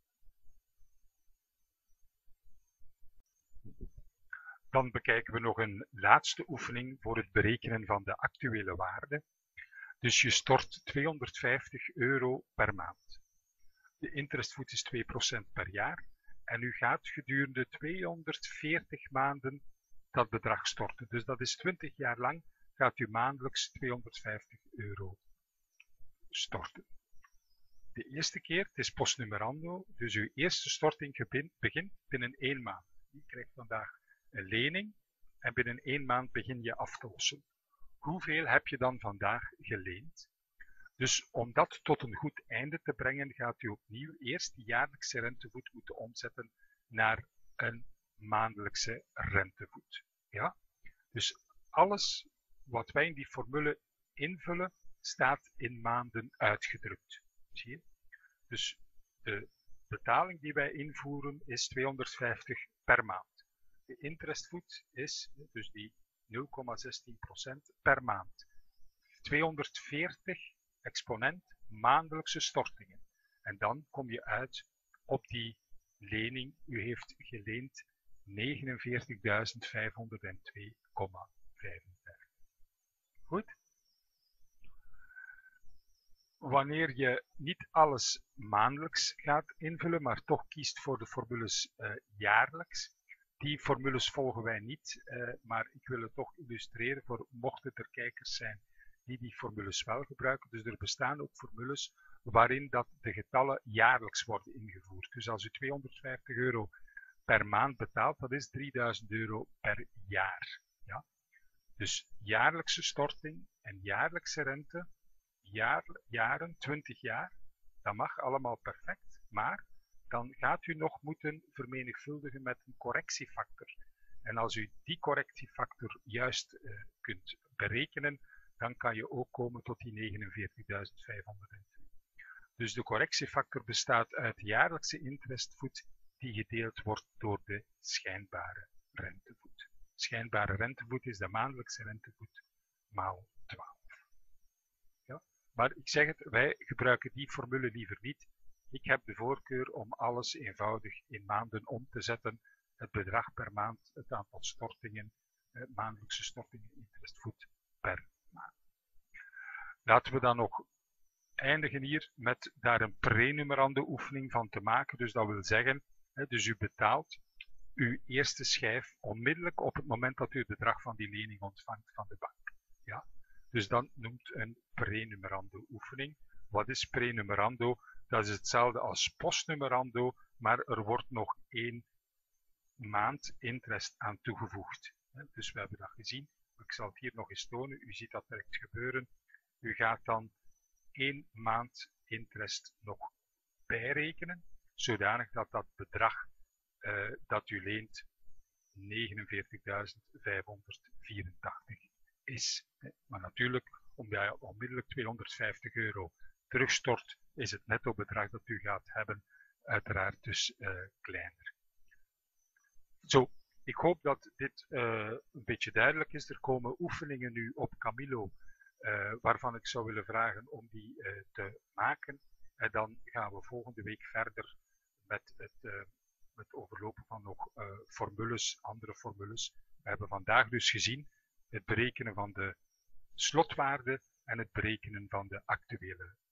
Dan bekijken we nog een laatste oefening voor het berekenen van de actuele waarde. Dus je stort tweehonderdvijftig euro per maand. De interestvoet is twee procent per jaar en u gaat gedurende tweehonderdveertig maanden dat bedrag storten. Dus dat is twintig jaar lang gaat u maandelijks tweehonderdvijftig euro storten. De eerste keer, het is postnumerando, dus uw eerste storting begint binnen één maand. Je krijgt vandaag een lening en binnen één maand begin je af te lossen. Hoeveel heb je dan vandaag geleend? Dus om dat tot een goed einde te brengen, gaat u opnieuw eerst de jaarlijkse rentevoet moeten omzetten naar een maandelijkse rentevoet. Ja? Dus alles wat wij in die formule invullen, staat in maanden uitgedrukt. Zie je? Dus de betaling die wij invoeren is tweehonderdvijftig per maand. De interestvoet is dus die nul komma zestien procent per maand. tweehonderdveertig exponent maandelijkse stortingen. En dan kom je uit op die lening. U heeft geleend negenenveertigduizend vijfhonderdtwee komma vijfenvijftig. Goed? Wanneer je niet alles maandelijks gaat invullen, maar toch kiest voor de formules uh, jaarlijks. Die formules volgen wij niet, uh, maar ik wil het toch illustreren voor mochten er kijkers zijn die die formules wel gebruiken. Dus er bestaan ook formules waarin dat de getallen jaarlijks worden ingevoerd. Dus als u tweehonderdvijftig euro per maand betaalt, dat is drieduizend euro per jaar. Ja? Dus jaarlijkse storting en jaarlijkse rente, jaar, jaren, twintig jaar, dat mag allemaal perfect, maar dan gaat u nog moeten vermenigvuldigen met een correctiefactor. En als u die correctiefactor juist uh, kunt berekenen, dan kan je ook komen tot die negenenveertigduizend vijfhonderdtwee. Dus de correctiefactor bestaat uit de jaarlijkse interestvoet die gedeeld wordt door de schijnbare rentevoet. Schijnbare rentevoet is de maandelijkse rentevoet maal twaalf. Ja? Maar ik zeg het, wij gebruiken die formule liever niet. Ik heb de voorkeur om alles eenvoudig in maanden om te zetten. Het bedrag per maand, het aantal stortingen, eh, maandelijkse stortingen, interestvoet per maand. Laten we dan nog eindigen hier met daar een prenumerande oefening van te maken. Dus dat wil zeggen, hè, dus u betaalt uw eerste schijf onmiddellijk op het moment dat u het bedrag van die lening ontvangt van de bank. Ja? Dus dan noemt een prenumerando oefening. Wat is prenumerando? Dat is hetzelfde als postnumerando, maar er wordt nog één maand interest aan toegevoegd. Dus we hebben dat gezien. Ik zal het hier nog eens tonen. U ziet dat direct gebeuren. U gaat dan één maand interest nog bijrekenen, zodanig dat dat bedrag uh, dat u leent negenenveertigduizend vijfhonderdvierentachtig is. Maar natuurlijk, omdat je onmiddellijk tweehonderdvijftig euro terugstort, is het netto bedrag dat u gaat hebben uiteraard dus uh, kleiner. Zo, ik hoop dat dit uh, een beetje duidelijk is. Er komen oefeningen nu op Camillo, uh, waarvan ik zou willen vragen om die uh, te maken. En dan gaan we volgende week verder met het, uh, het overlopen van nog uh, formules, andere formules. We hebben vandaag dus gezien het berekenen van de slotwaarde en het berekenen van de actuele